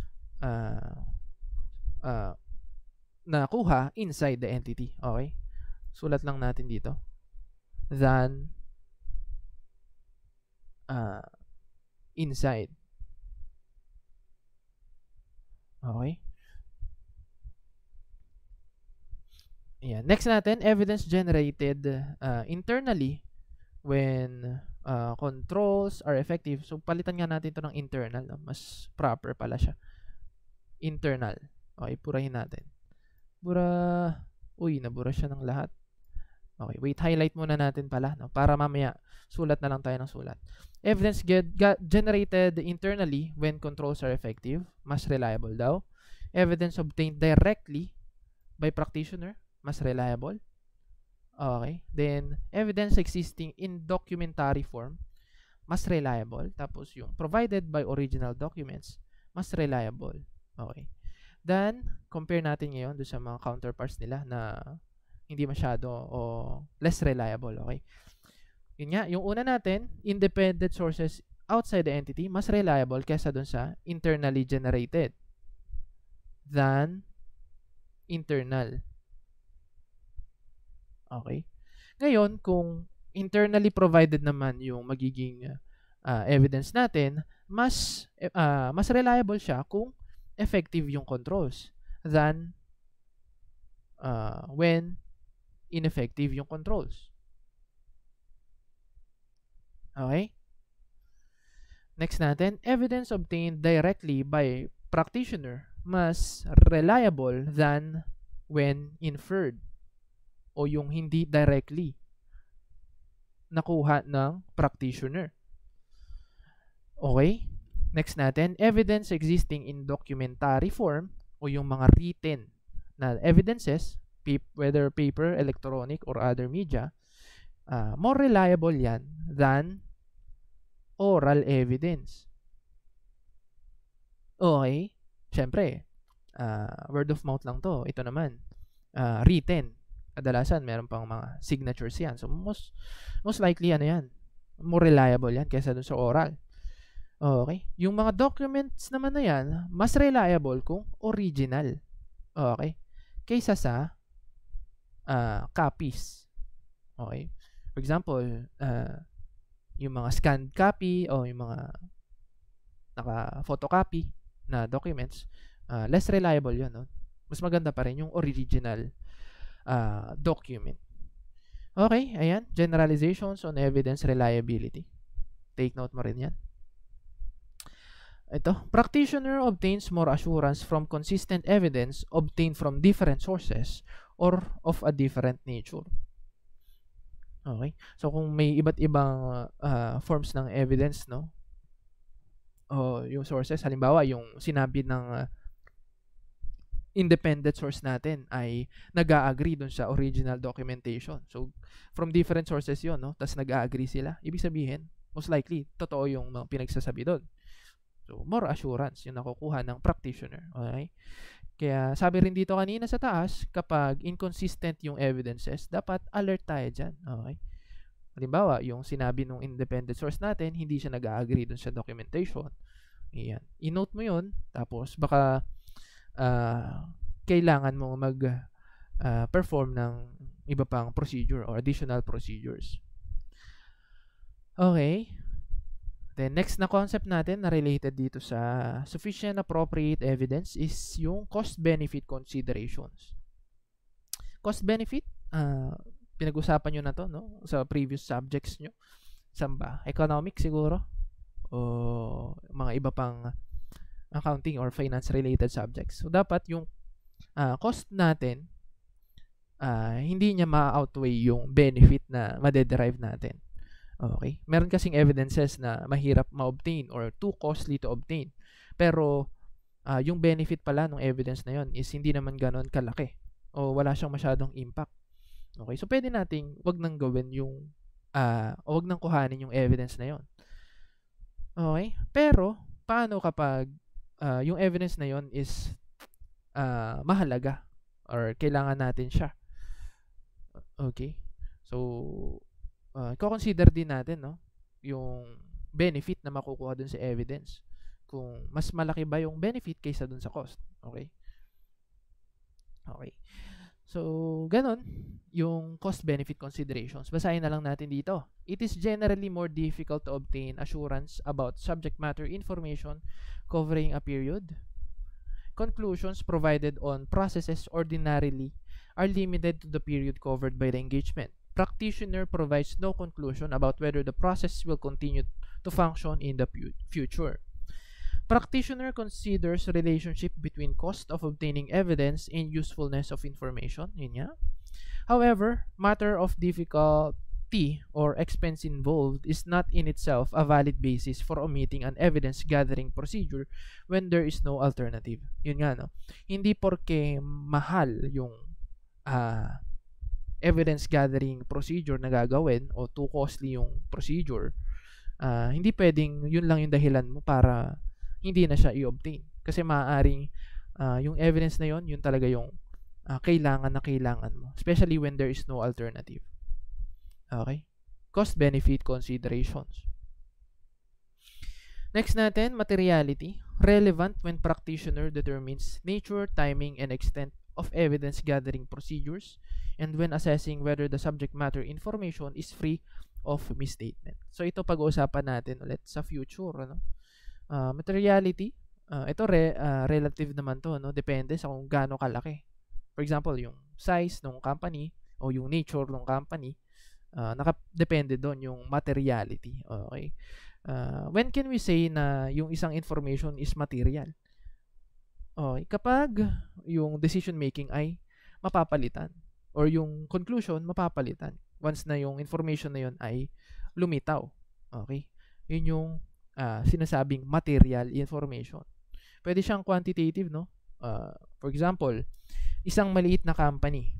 nakuha inside the entity. Okay? Sulat lang natin dito. Than inside. Okay? Ayan. Next natin, evidence generated internally when controls are effective. So, palitan nga natin ito ng internal. No? Mas proper pala siya. Internal. Okay, purahin natin. Nabura siya ng lahat. Okay, wait, highlight muna natin pala. No? Para mamaya, sulat na lang tayo ng sulat. Evidence generated internally when controls are effective. Mas reliable daw. Evidence obtained directly by practitioner. Mas reliable. Okay. Then, evidence existing in documentary form, mas reliable. Tapos, yung provided by original documents, mas reliable. Okay. Then, compare natin ngayon doon sa mga counterparts nila na hindi masyado o less reliable. Okay. Yun nga, yung una natin, independent sources outside the entity, mas reliable kesa doon sa internally generated than internal. Okay. Ngayon, kung internally provided naman yung magiging evidence natin, mas reliable siya kung effective yung controls than when ineffective yung controls. Okay? Next natin, evidence obtained directly by practitioner mas reliable than when inferred o yung hindi directly nakuha ng practitioner. Okay? Next natin, evidence existing in documentary form o yung mga written na evidences, whether paper, electronic, or other media, more reliable yan than oral evidence. Okay? Siyempre, word of mouth lang to. Ito naman, written. Kadalasan, meron pang mga signatures yan. So, most likely, more reliable yan kaysa dun sa oral. Okay? Yung mga documents naman na yan, mas reliable kung original. Okay? Kaysa sa copies. Okay? For example, yung mga scanned copy o yung mga naka-photocopy na documents, less reliable yun. No? Mas maganda pa rin yung original document. Okay, ayan. Generalizations on evidence reliability. Take note mo rin yan. Ito, practitioner obtains more assurance from consistent evidence obtained from different sources or of a different nature. Okay? So, kung may iba't ibang forms ng evidence, no? O yung sources, halimbawa, yung sinabi ng independent source natin ay nag-a-agree dun sa original documentation. So, from different sources yun, no? Tapos nag-a-agree sila. Ibig sabihin, most likely, totoo yung mga pinagsasabi doon. So, more assurance yung nakukuha ng practitioner. Okay? Kaya, sabi rin dito kanina sa taas, kapag inconsistent yung evidences, dapat alert tayo dyan. Okay? Halimbawa, yung sinabi ng independent source natin, hindi siya nag-a-agree dun sa documentation. Ayan. I-note mo yun, tapos baka kailangan mo mag-perform ng iba pang procedure or additional procedures. Okay. Then, next na concept natin na related dito sa sufficient appropriate evidence is yung cost-benefit considerations. Cost-benefit, pinag-usapan nyo na to, no? Sa previous subjects nyo. Saan ba? Economic siguro? O mga iba pang accounting or finance-related subjects. So, dapat yung cost natin, hindi niya ma-outweigh yung benefit na madederive natin. Okay? Meron kasing evidences na mahirap ma-obtain or too costly to obtain. Pero, yung benefit pala ng evidence na yon is hindi naman ganon kalaki o wala siyang masyadong impact. Okay? So, pwede nating wag nang gawin yung o wag nang kuhanin yung evidence na yon. Okay? Pero, paano kapag yung evidence na yon is mahalaga or kailangan natin siya? Okay? So, i-consider din natin, no, yung benefit na makukuha dun sa evidence. Kung mas malaki ba yung benefit kaysa dun sa cost. Okay? Okay. So, ganun yung cost-benefit considerations. Basahin na lang natin dito. It is generally more difficult to obtain assurance about subject matter information covering a period. Conclusions provided on processes ordinarily are limited to the period covered by the engagement. Practitioner provides no conclusion about whether the process will continue to function in the future. Practitioner considers relationship between cost of obtaining evidence and usefulness of information. Yun nga. However, matter of difficulty or expense involved is not in itself a valid basis for omitting an evidence gathering procedure when there is no alternative. Yun nga, no? Hindi porke mahal yung evidence gathering procedure na gagawin o too costly yung procedure, hindi pwedeng yun lang yung dahilan mo para hindi na siya i-obtain. Kasi maaaring yung evidence na yun talaga yung kailangan na kailangan mo. Especially when there is no alternative. Okay? Cost-benefit considerations. Next natin, materiality. Relevant when practitioner determines nature, timing, and extent of evidence gathering procedures and when assessing whether the subject matter information is free of misstatement. So, ito pag-uusapan natin ulit sa future. Ano? Materiality, ito relative naman to, no? Depende sa kung gaano kalaki. For example, yung size ng company o yung nature ng company, nakadepende doon yung materiality. Okay? When can we say na yung isang information is material? Okay, kapag yung decision making ay mapapalitan or yung conclusion mapapalitan once na yung information na yun ay lumitaw. Okay? Yun yung sinasabing material information. Pwede siyang quantitative, no? For example, isang maliit na company,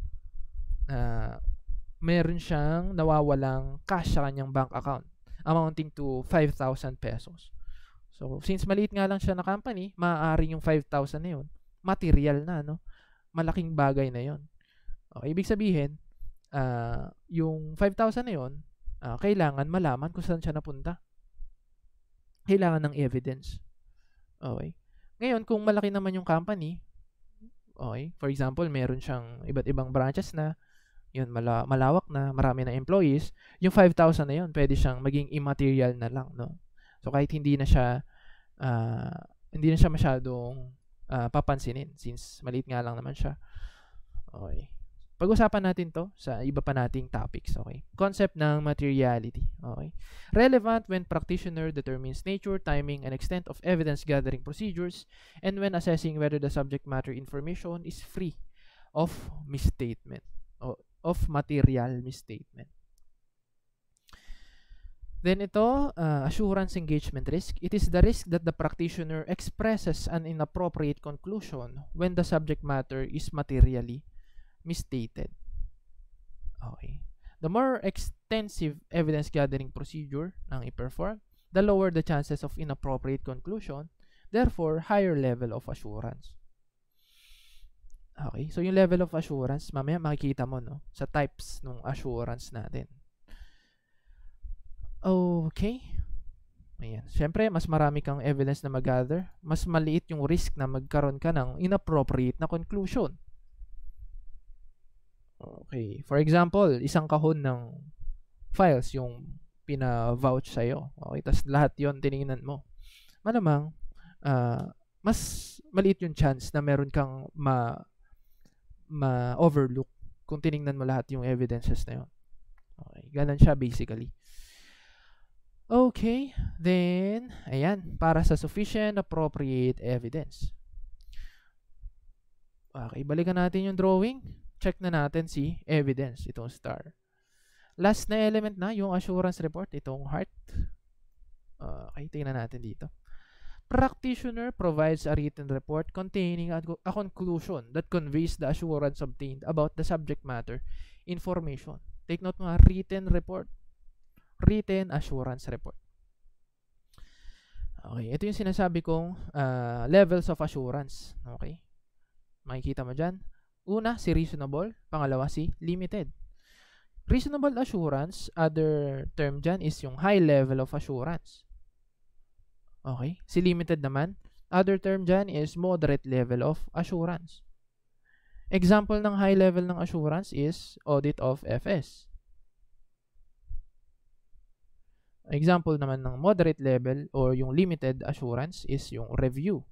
meron siyang nawawalang cash sa kanyang bank account amounting to 5,000 pesos. So, since maliit nga lang siya na company, maaaring yung 5,000 na yun, material na, no? Malaking bagay na yun. Okay, ibig sabihin, yung 5,000 na yun, kailangan malaman kung saan siya napunta. Kailangan ng evidence. Okay. Ngayon, kung malaki naman yung company, okay, for example, meron siyang iba't ibang branches na, yun, malawak na, marami na employees, yung 5,000 na yun, pwede siyang maging immaterial na lang, no? So, kahit hindi na siya masyadong papansinin since maliit nga lang naman siya. Okay. Pag-usapan natin to sa iba pa nating topics, okay? Concept ng materiality, okay? Relevant when practitioner determines nature, timing, and extent of evidence gathering procedures, and when assessing whether the subject matter information is free of misstatement, or of material misstatement. Then ito, assurance engagement risk. It is the risk that the practitioner expresses an inappropriate conclusion when the subject matter is materially misstated. Okay. The more extensive evidence gathering procedure ang i-perform, the lower the chances of inappropriate conclusion, therefore higher level of assurance. Okay, so yung level of assurance, mamaya makikita mo no sa types ng assurance natin. Okay. Ayan. Siyempre, mas marami kang evidence na mag-gather, mas maliit yung risk na magkaroon ka ng inappropriate na conclusion. Okay. For example, isang kahon ng files yung pina-vouch sa'yo. Okay. Tapos lahat yon tinignan mo. Malamang, mas maliit yung chance na meron kang ma-overlook kung tinignan mo lahat yung evidences na yun. Okay. Ganun siya basically. Okay. Then, ayan. Para sa sufficient, appropriate evidence. Okay. Balikan natin yung drawing. Check na natin si evidence, itong star. Last na element na, yung assurance report, itong heart. Okay, tingnan natin dito. Practitioner provides a written report containing a conclusion that conveys the assurance obtained about the subject matter information. Take note mga written report. Written assurance report. Okay, ito yung sinasabi kong levels of assurance. Okay, makikita mo dyan. Una, si reasonable. Pangalawa, si limited. Reasonable assurance, other term dyan is yung high level of assurance. Okay. Si limited naman, other term dyan is moderate level of assurance. Example ng high level ng assurance is audit of FS. Example naman ng moderate level or yung limited assurance is yung review.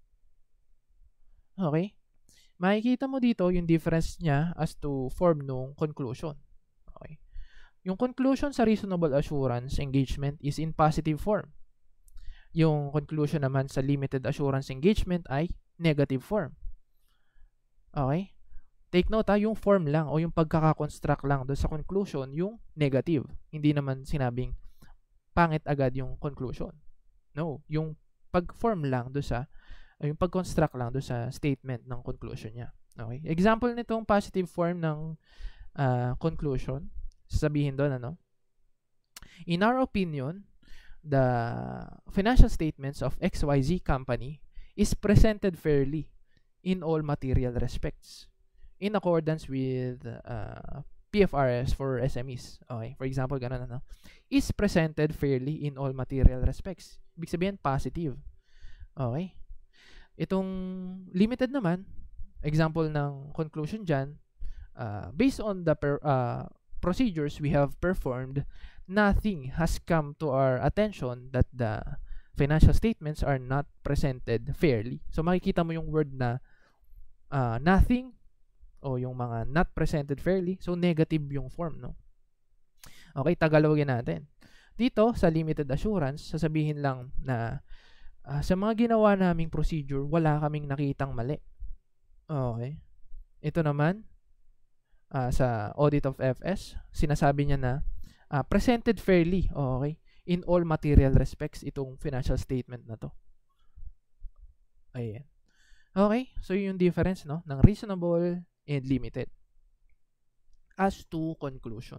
Okay. Makikita mo dito yung difference niya as to form nung conclusion. Okay. Yung conclusion sa reasonable assurance engagement is in positive form. Yung conclusion naman sa limited assurance engagement ay negative form. Okay? Take note yung form lang o yung pagkakakonstruct lang doon sa conclusion yung negative. Hindi naman sinabing pangit agad yung conclusion. No, yung pag-form lang doon sa yung pag-construct lang doon sa statement ng conclusion niya. Okay? Example nitong positive form ng conclusion, sabihin doon ano? In our opinion, the financial statements of XYZ company is presented fairly in all material respects in accordance with PFRS for SMEs. Okay? For example, ganun ano? Is presented fairly in all material respects. Ibig sabihin, positive. Okay? Itong limited naman, example ng conclusion dyan, based on the procedures we have performed, nothing has come to our attention that the financial statements are not presented fairly. So makikita mo yung word na nothing o yung mga not presented fairly. So negative yung form, no? Okay, tagalogin natin. Dito sa limited assurance, sasabihin lang na sa mga ginawa naming procedure, wala kaming nakitang mali. Okay. Ito naman, sa audit of FS, sinasabi niya na presented fairly, okay, in all material respects itong financial statement na to. Ayan. Okay, so yung difference no ng reasonable and limited. As to conclusion.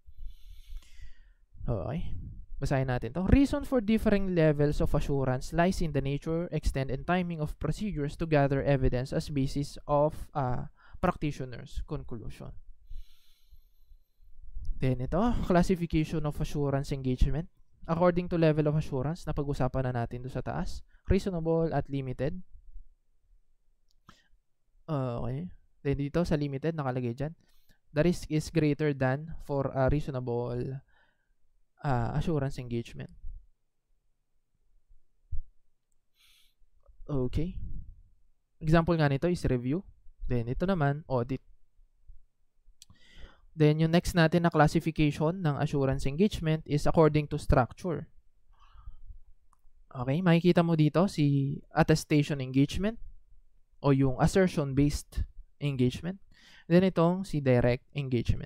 Okay. Basahin natin to. Reason for differing levels of assurance lies in the nature, extent, and timing of procedures to gather evidence as basis of practitioner's conclusion. Then ito, classification of assurance engagement. According to level of assurance, na pag-usapan na natin doon sa taas. Reasonable at limited. Okay. Then dito sa limited, nakalagay dyan. The risk is greater than for a reasonable assurance engagement. Okay. Example nga nito is review. Then ito naman, audit. Then, yung next natin na classification ng assurance engagement is according to structure. Okay, makikita mo dito si attestation engagement o yung assertion-based engagement. Then, itong si direct engagement.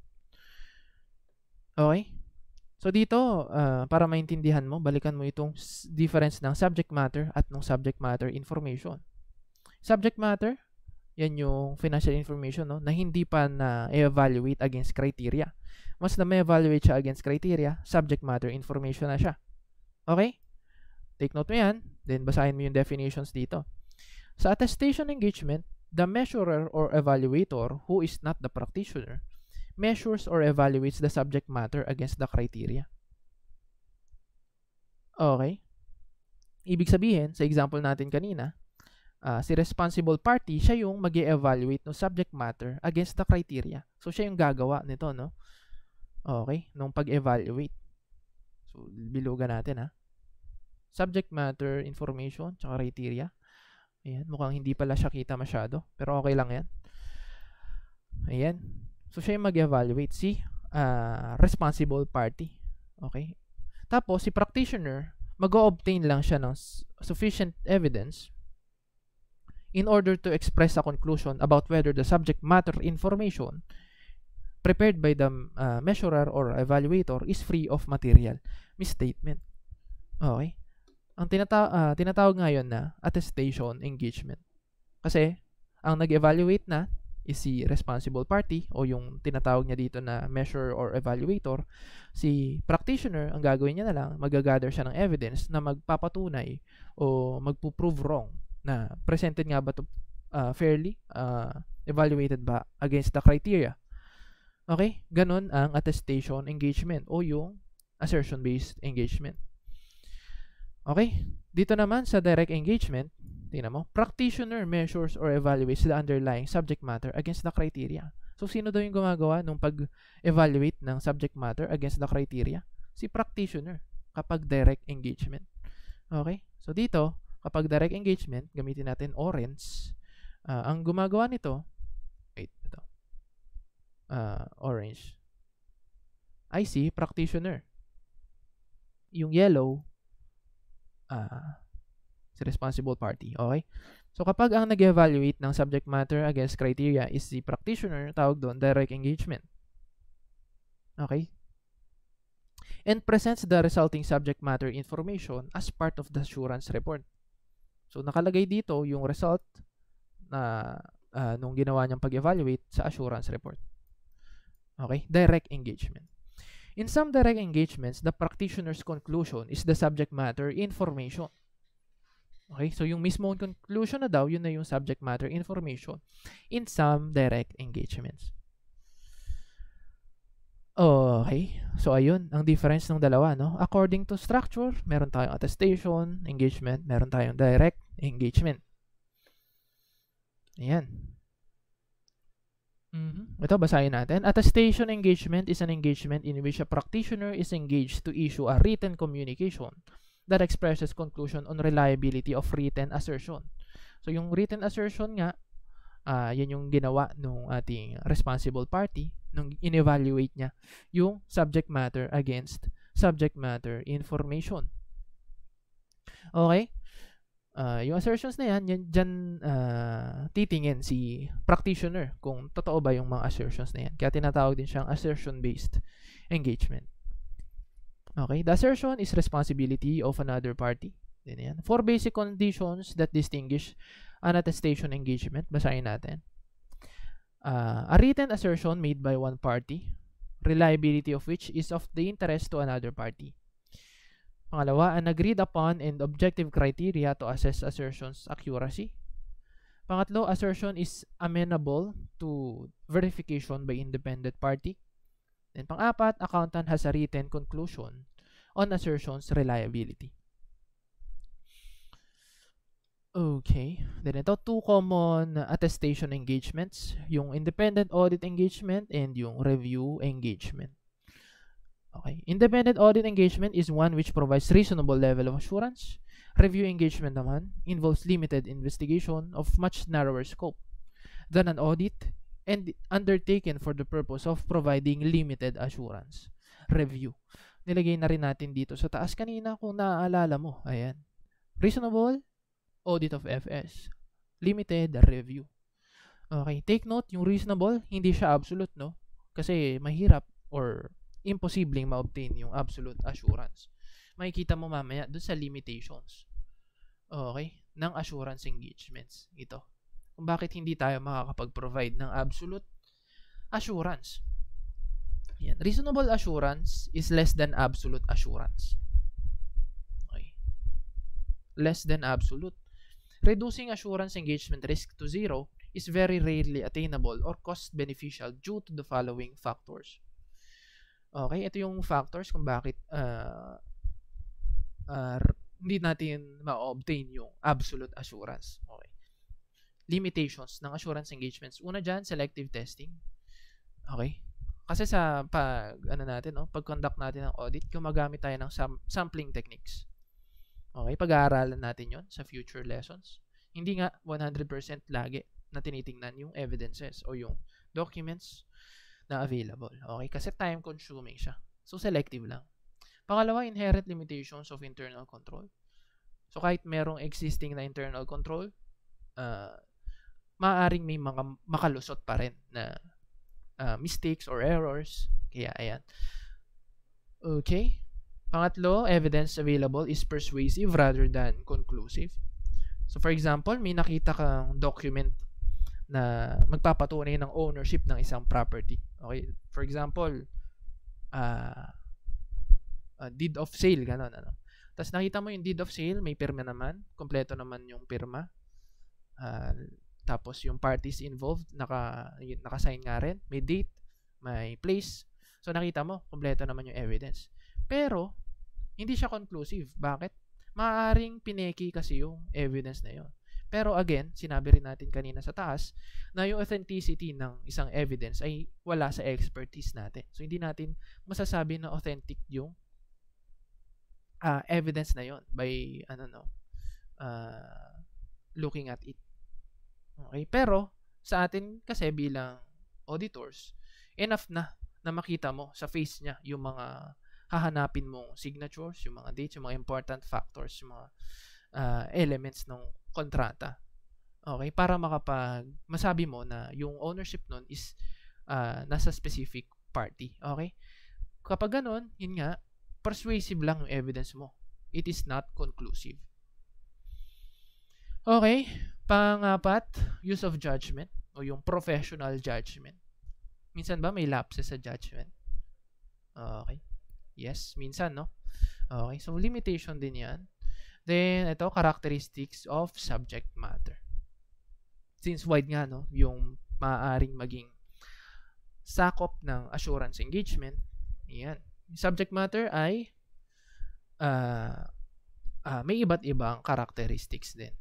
Okay? So, dito, para maintindihan mo, balikan mo itong difference ng subject matter at ng subject matter information. Subject matter, yan yung financial information, no, na hindi pa na-evaluate against criteria. Once na ma-evaluate siya against criteria, subject matter information na siya. Okay? Take note mo yan, then basahin mo yung definitions dito. Sa attestation engagement, the measurer or evaluator, who is not the practitioner, measures or evaluates the subject matter against the criteria. Okay? Ibig sabihin, sa example natin kanina, si responsible party, siya yung mag-evaluate ng subject matter against the criteria. So, siya yung gagawa nito, no? Okay? Nung pag-evaluate. So, bilugan natin, ha? Subject matter information, tsaka criteria. Ayan, mukhang hindi pala siya kita masyado. Pero okay lang yan. Ayan. So, siya yung mag-evaluate. Si responsible party. Okay? Tapos, si practitioner, mag-o-obtain lang siya ng sufficient evidence in order to express a conclusion about whether the subject matter information prepared by the measurer or evaluator is free of material misstatement. Okay? Ang tinatawag ngayon na attestation engagement. Kasi, ang nag-evaluate na is si responsible party o yung tinatawag niya dito na measurer or evaluator. Si practitioner, ang gagawin niya na lang, mag-gather siya ng evidence na magpapatunay o magpo-prove wrong na presented nga ba to fairly, evaluated ba against the criteria. Okay? Ganon ang attestation engagement o yung assertion-based engagement. Okay? Dito naman sa direct engagement, tingnan mo, practitioner measures or evaluates the underlying subject matter against the criteria. So, sino daw yung gumagawa nung pag-evaluate ng subject matter against the criteria? Si practitioner kapag direct engagement. Okay? So, dito, kapag direct engagement, gamitin natin orange. Ang gumagawa nito, ito. Orange. I see, practitioner. Yung yellow, si responsible party. Okay? So, kapag ang nag-evaluate ng subject matter against criteria is si practitioner, tawag doon, direct engagement. Okay? And presents the resulting subject matter information as part of the assurance report. So, nakalagay dito yung result na nung ginawa niyang pag-evaluate sa assurance report. Okay? Direct engagement. In some direct engagements, the practitioner's conclusion is the subject matter information. Okay? So, yung mismo conclusion na daw, yun na yung subject matter information in some direct engagements. Okay. So, ayun, ang difference ng dalawa, no? According to structure, meron tayong attestation, engagement, meron tayong direct engagement. Ayan. Ito, basahin natin. Attestation engagement is an engagement in which a practitioner is engaged to issue a written communication that expresses conclusion on reliability of written assertion. So, yung written assertion nga, yan yung ginawa ng ating responsible party nung in-evaluate niya yung subject matter against subject matter information. Okay? Yung assertions na yan dyan titingin si practitioner kung totoo ba yung mga assertions na yan. Kaya tinatawag din siyang assertion-based engagement. Okay? The assertion is responsibility of another party. Din yan. 4 basic conditions that distinguish an attestation engagement. Basahin natin. A written assertion made by one party, reliability of which is of the interest to another party. Pangalawa, an agreed upon and objective criteria to assess assertion's accuracy. Pangatlo, assertion is amenable to verification by independent party. Then pang-apat, accountant has a written conclusion on assertion's reliability. Okay. Then ito, 2 common attestation engagements. Yung independent audit engagement and yung review engagement. Okay. Independent audit engagement is one which provides reasonable level of assurance. Review engagement naman involves limited investigation of much narrower scope than an audit and undertaken for the purpose of providing limited assurance review. Nilagay na rin natin dito sa taas kanina kung naaalala mo. Ayan. Reasonable audit of FS. Limited review. Okay. Take note, yung reasonable, hindi siya absolute, no? Kasi mahirap or imposibleng ma-obtain yung absolute assurance. Makikita mo mamaya dun sa limitations. Okay? Ng assurance engagements. Ito. Kung bakit hindi tayo makakapag-provide ng absolute assurance. Yan. Reasonable assurance is less than absolute assurance. Okay. Less than absolute. Reducing assurance engagement risk to zero is very rarely attainable or cost beneficial due to the following factors. Okay, ito yung factors kung bakit hindi natin ma-obtain yung absolute assurance. Okay. Limitations ng assurance engagements. Una dyan, selective testing. Okay. Kasi sa pag-conduct natin ng audit, gumagamit tayo ng sampling techniques. Okay, pag-aaralan natin yon sa future lessons. Hindi nga 100% lagi na tinitingnan yung evidences o yung documents na available. Okay, kasi time-consuming siya. So, selective lang. Pangalawa, inherent limitations of internal control. So, kahit merong existing na internal control, maaaring may mga makalusot pa rin na mistakes or errors. Kaya, ayan. Okay. Pangatlo, evidence available is persuasive rather than conclusive. So, for example, may nakita kang document na magpapatunay ng ownership ng isang property. Okay? For example, deed of sale, gano'n. Tapos nakita mo yung deed of sale, may pirma naman, kompleto naman yung pirma. Tapos yung parties involved, nakasign nga rin, may date, may place. So nakita mo, kompleto naman yung evidence. Pero, hindi siya conclusive. Bakit? Maaaring pineki kasi yung evidence na yun. Pero again, sinabi rin natin kanina sa taas na yung authenticity ng isang evidence ay wala sa expertise natin. So, hindi natin masasabi na authentic yung evidence na yon by looking at it. Okay? Pero, sa atin kasi bilang auditors, enough na makita mo sa face niya yung mga hahanapin mong signatures, yung mga dates, yung mga important factors, yung mga elements ng kontrata. Okay? Para masabi mo na yung ownership nun is nasa specific party. Okay? Kapag ganun, yun nga, persuasive lang yung evidence mo. It is not conclusive. Okay? Pangapat, use of judgment o yung professional judgment. Minsan ba may lapses sa judgment? Okay. Yes, minsan, no? Okay, so limitation din yan. Then, ito, characteristics of subject matter. Since wide nga, no, yung maaaring maging sakop ng assurance engagement, yan. Subject matter ay may iba't ibang characteristics din.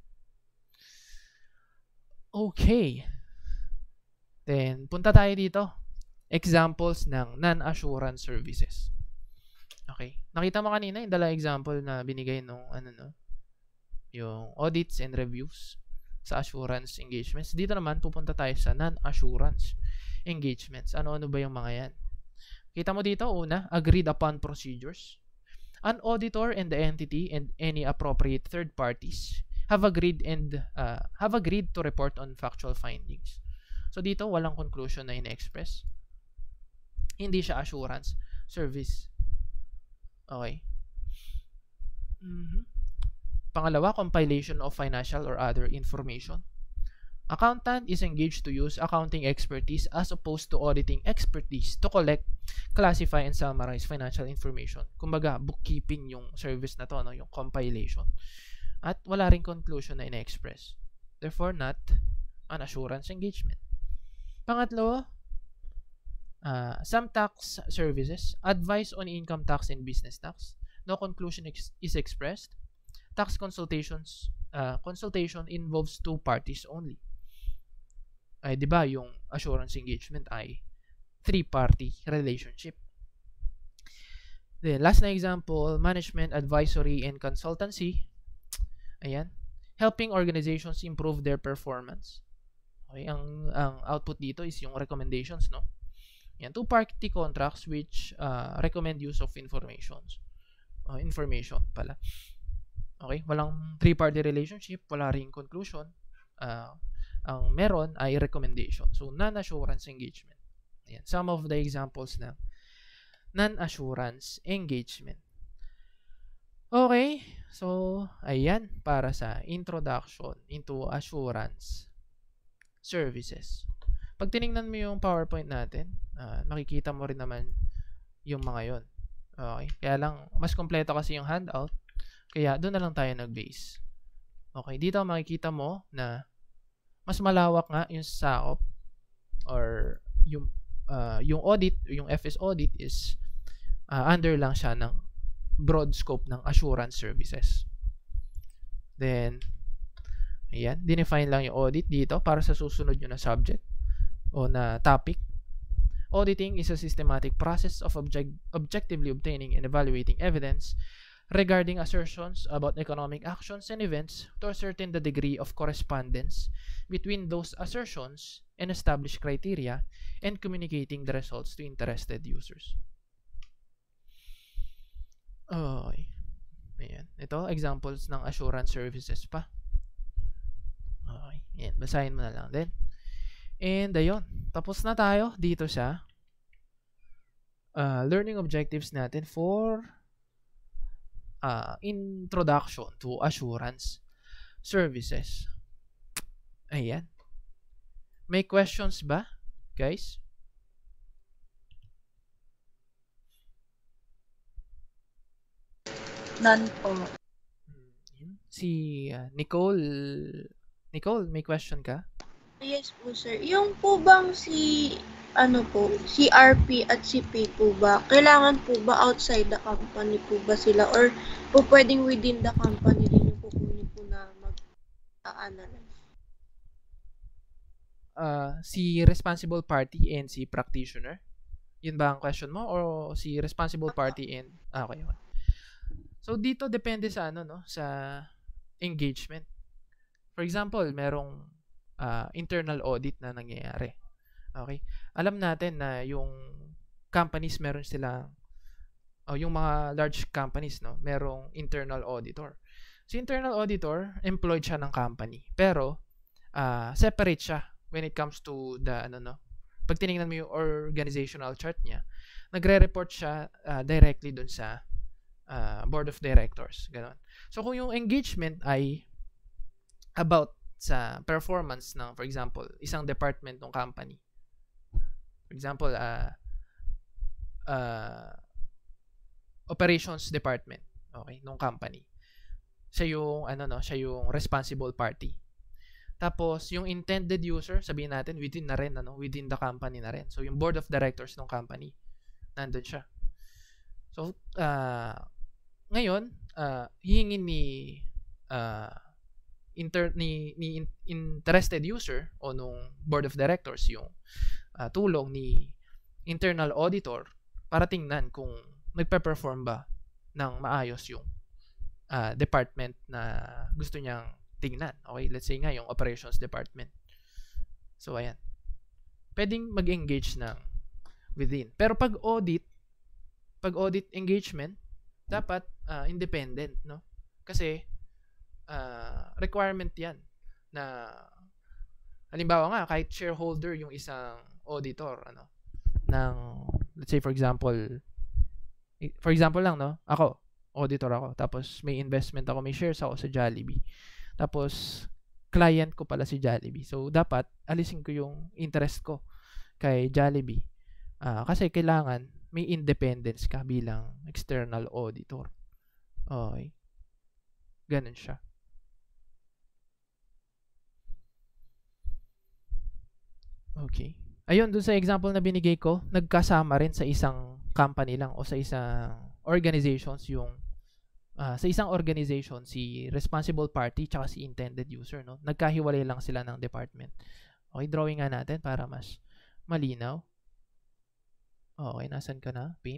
Okay. Then, punta tayo dito. Examples ng non-assurance services. Okay. Nakita mo kanina yung dalawang example na binigay nung yung audits and reviews sa assurance engagements. Dito naman pupunta tayo sa non-assurance engagements. Ano-ano ba yung mga yan? Kita mo dito, una, agreed upon procedures. An auditor and the entity and any appropriate third parties have agreed to report on factual findings. So dito walang conclusion na in-express. Hindi siya assurance service. Okay. Pangalawa, compilation of financial or other information. Accountant is engaged to use accounting expertise as opposed to auditing expertise to collect, classify, and summarize financial information. Kumbaga, bookkeeping yung service na to, yung compilation. At wala ring conclusion na in-express. Therefore, not an assurance engagement. Pangatlo, some tax services, advice on income tax and business tax. No conclusion is expressed. Tax consultation involves two parties only. Ay, di ba, yung assurance engagement ay three-party relationship. The last na example, management, advisory, and consultancy. Ayan. Helping organizations improve their performance. Okay, ang output dito is yung recommendations, no? Yan, two-party contracts which recommend use of information pala. Okay, walang three-party relationship, wala ring conclusion. Ang meron ay recommendation. So, non-assurance engagement. Ayan, some of the examples na non-assurance engagement. Okay, so ayan para sa introduction into assurance services. Pag tinignan mo yung PowerPoint natin, makikita mo rin naman yung mga yon. Okay, kaya lang mas kompleto kasi yung handout, kaya doon na lang tayo nag-base. Okay, dito makikita mo na mas malawak nga yung sakop or yung audit, yung FS audit is under lang siya ng broad scope ng assurance services. Then, ayan, dinefine lang yung audit dito para sa susunod nyo na subject o na topic. Auditing is a systematic process of objectively obtaining and evaluating evidence regarding assertions about economic actions and events to ascertain the degree of correspondence between those assertions and established criteria and communicating the results to interested users. Okay. Ayan. Ito, examples ng assurance services pa. Okay. Ayan. Basahin mo na lang din. And ayun. Tapos na tayo dito sa learning objectives natin for introduction to assurance services. Ayan. May questions ba, guys? None po. Si Nicole, may question ka? Yes po, sir. Yung po bang si CRP at CP po ba, kailangan po ba outside the company po ba sila or po pwedeng within the company din yung kukunin po na mag-analyze? Si responsible party and si practitioner? Yun ba ang question mo? O si responsible party and... okay. So, dito depende sa sa engagement. For example, merong internal audit na nangyayari. Okay? Alam natin na yung companies meron sila yung mga large companies, no, merong internal auditor. Si internal auditor, employed siya ng company. Pero separate siya when it comes to the pag tinignan mo yung organizational chart niya, nagre-report siya directly dun sa board of directors, gano'n. So kung yung engagement ay about sa performance ng, for example, isang department ng company. For example, operations department, okay, ng company. Siya yung siya yung responsible party. Tapos yung intended user, sabihin natin within na rin within the company na rin. So yung board of directors ng company, nandun siya. So ngayon, hihingin ni interested user o nung board of directors yung tulong ni internal auditor para tingnan kung nagpe-perform ba ng maayos yung department na gusto niyang tingnan. Okay, let's say nga yung operations department. So ayan. Pwedeng mag-engage ng within. Pero pag audit engagement, dapat independent, no? Kasi requirement 'yan na halimbawa nga kahit shareholder yung isang auditor ng, let's say for example lang, no, ako auditor ako, tapos may investment ako, may shares ako sa Jollibee, tapos client ko pala si Jollibee, so dapat alisin ko yung interest ko kay Jollibee kasi kailangan may independence ka bilang external auditor. Okay, ganun siya. Okay. Ayun, dun sa example na binigay ko, nagkasama rin sa isang company lang o sa isang organizations yung sa isang organization si responsible party tsaka si intended user, no? Nagkahiwalay lang sila ng department. Okay, drawing nga natin para mas malinaw. Okay, nasan ka na? Paint.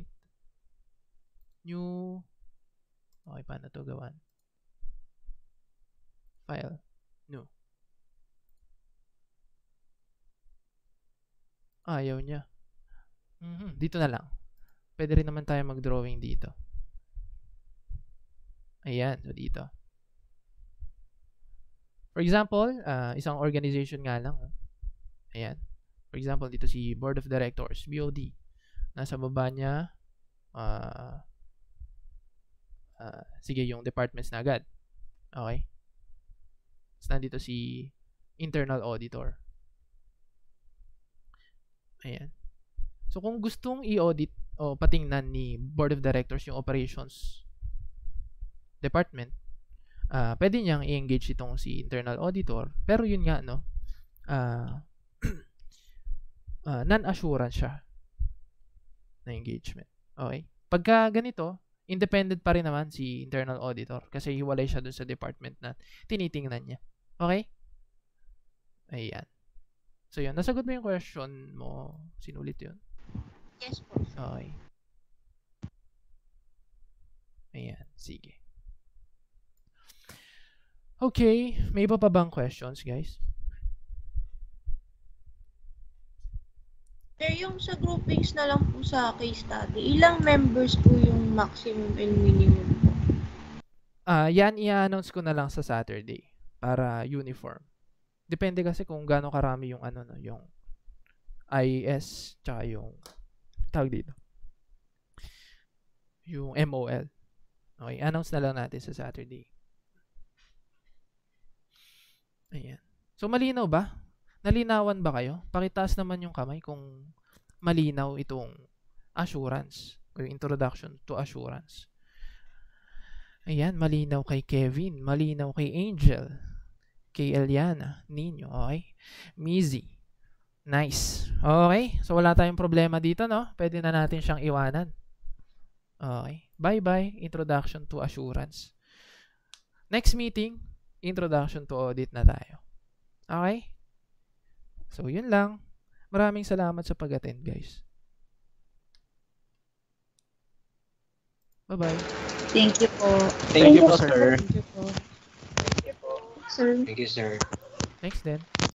New. Okay, paano to gawan? File. New. Ayaw niya. Dito na lang. Pwede rin naman tayo mag-drawing dito. Ayan, so dito. For example, isang organization nga lang. Ayan. For example, dito si Board of Directors, BOD. Nasa baba niya, sige, yung departments na agad. Okay? Tapos nandito si Internal Auditor. Ayan. So, kung gustong i-audit o patingnan ni Board of Directors yung operations department, pwede niyang i-engage itong si Internal Auditor. Pero yun nga, no? Non-assurance siya na engagement. Okay? Pagka ganito, independent pa rin naman si Internal Auditor kasi hiwalay siya dun sa department na tinitingnan niya. Okay? Ayan. So, yun. Nasagot mo yung question mo? Sinulit yun? Yes po, sir. Okay. Ayan. Sige. Okay. May iba pa bang questions, guys? Sir, yung sa groupings na lang po sa case study, ilang members po yung maximum and minimum po? Yan i-announce ko na lang sa Saturday para uniform. Depende kasi kung gaano karami yung yung IES tsaka yung tawag dito. Yung MOL. Okay, announce na lang natin sa Saturday. Ayan. So malinaw ba? Nalinawan ba kayo? Pakitaas naman yung kamay kung malinaw itong assurance o yung introduction to assurance. Ayan, malinaw kay Kevin, malinaw kay Angel, kay Eliana, Nino, okay? Mizzy. Nice. Okay, so wala tayong problema dito, no? Pwede na natin siyang iwanan. Okay. Bye-bye, introduction to assurance. Next meeting, introduction to audit na tayo. Okay? So, yun lang. Maraming salamat sa pag-attend, guys. Bye-bye. Thank you po. Thank you po, sir. Thank you po. Sir. Thank you, sir. Thanks, then.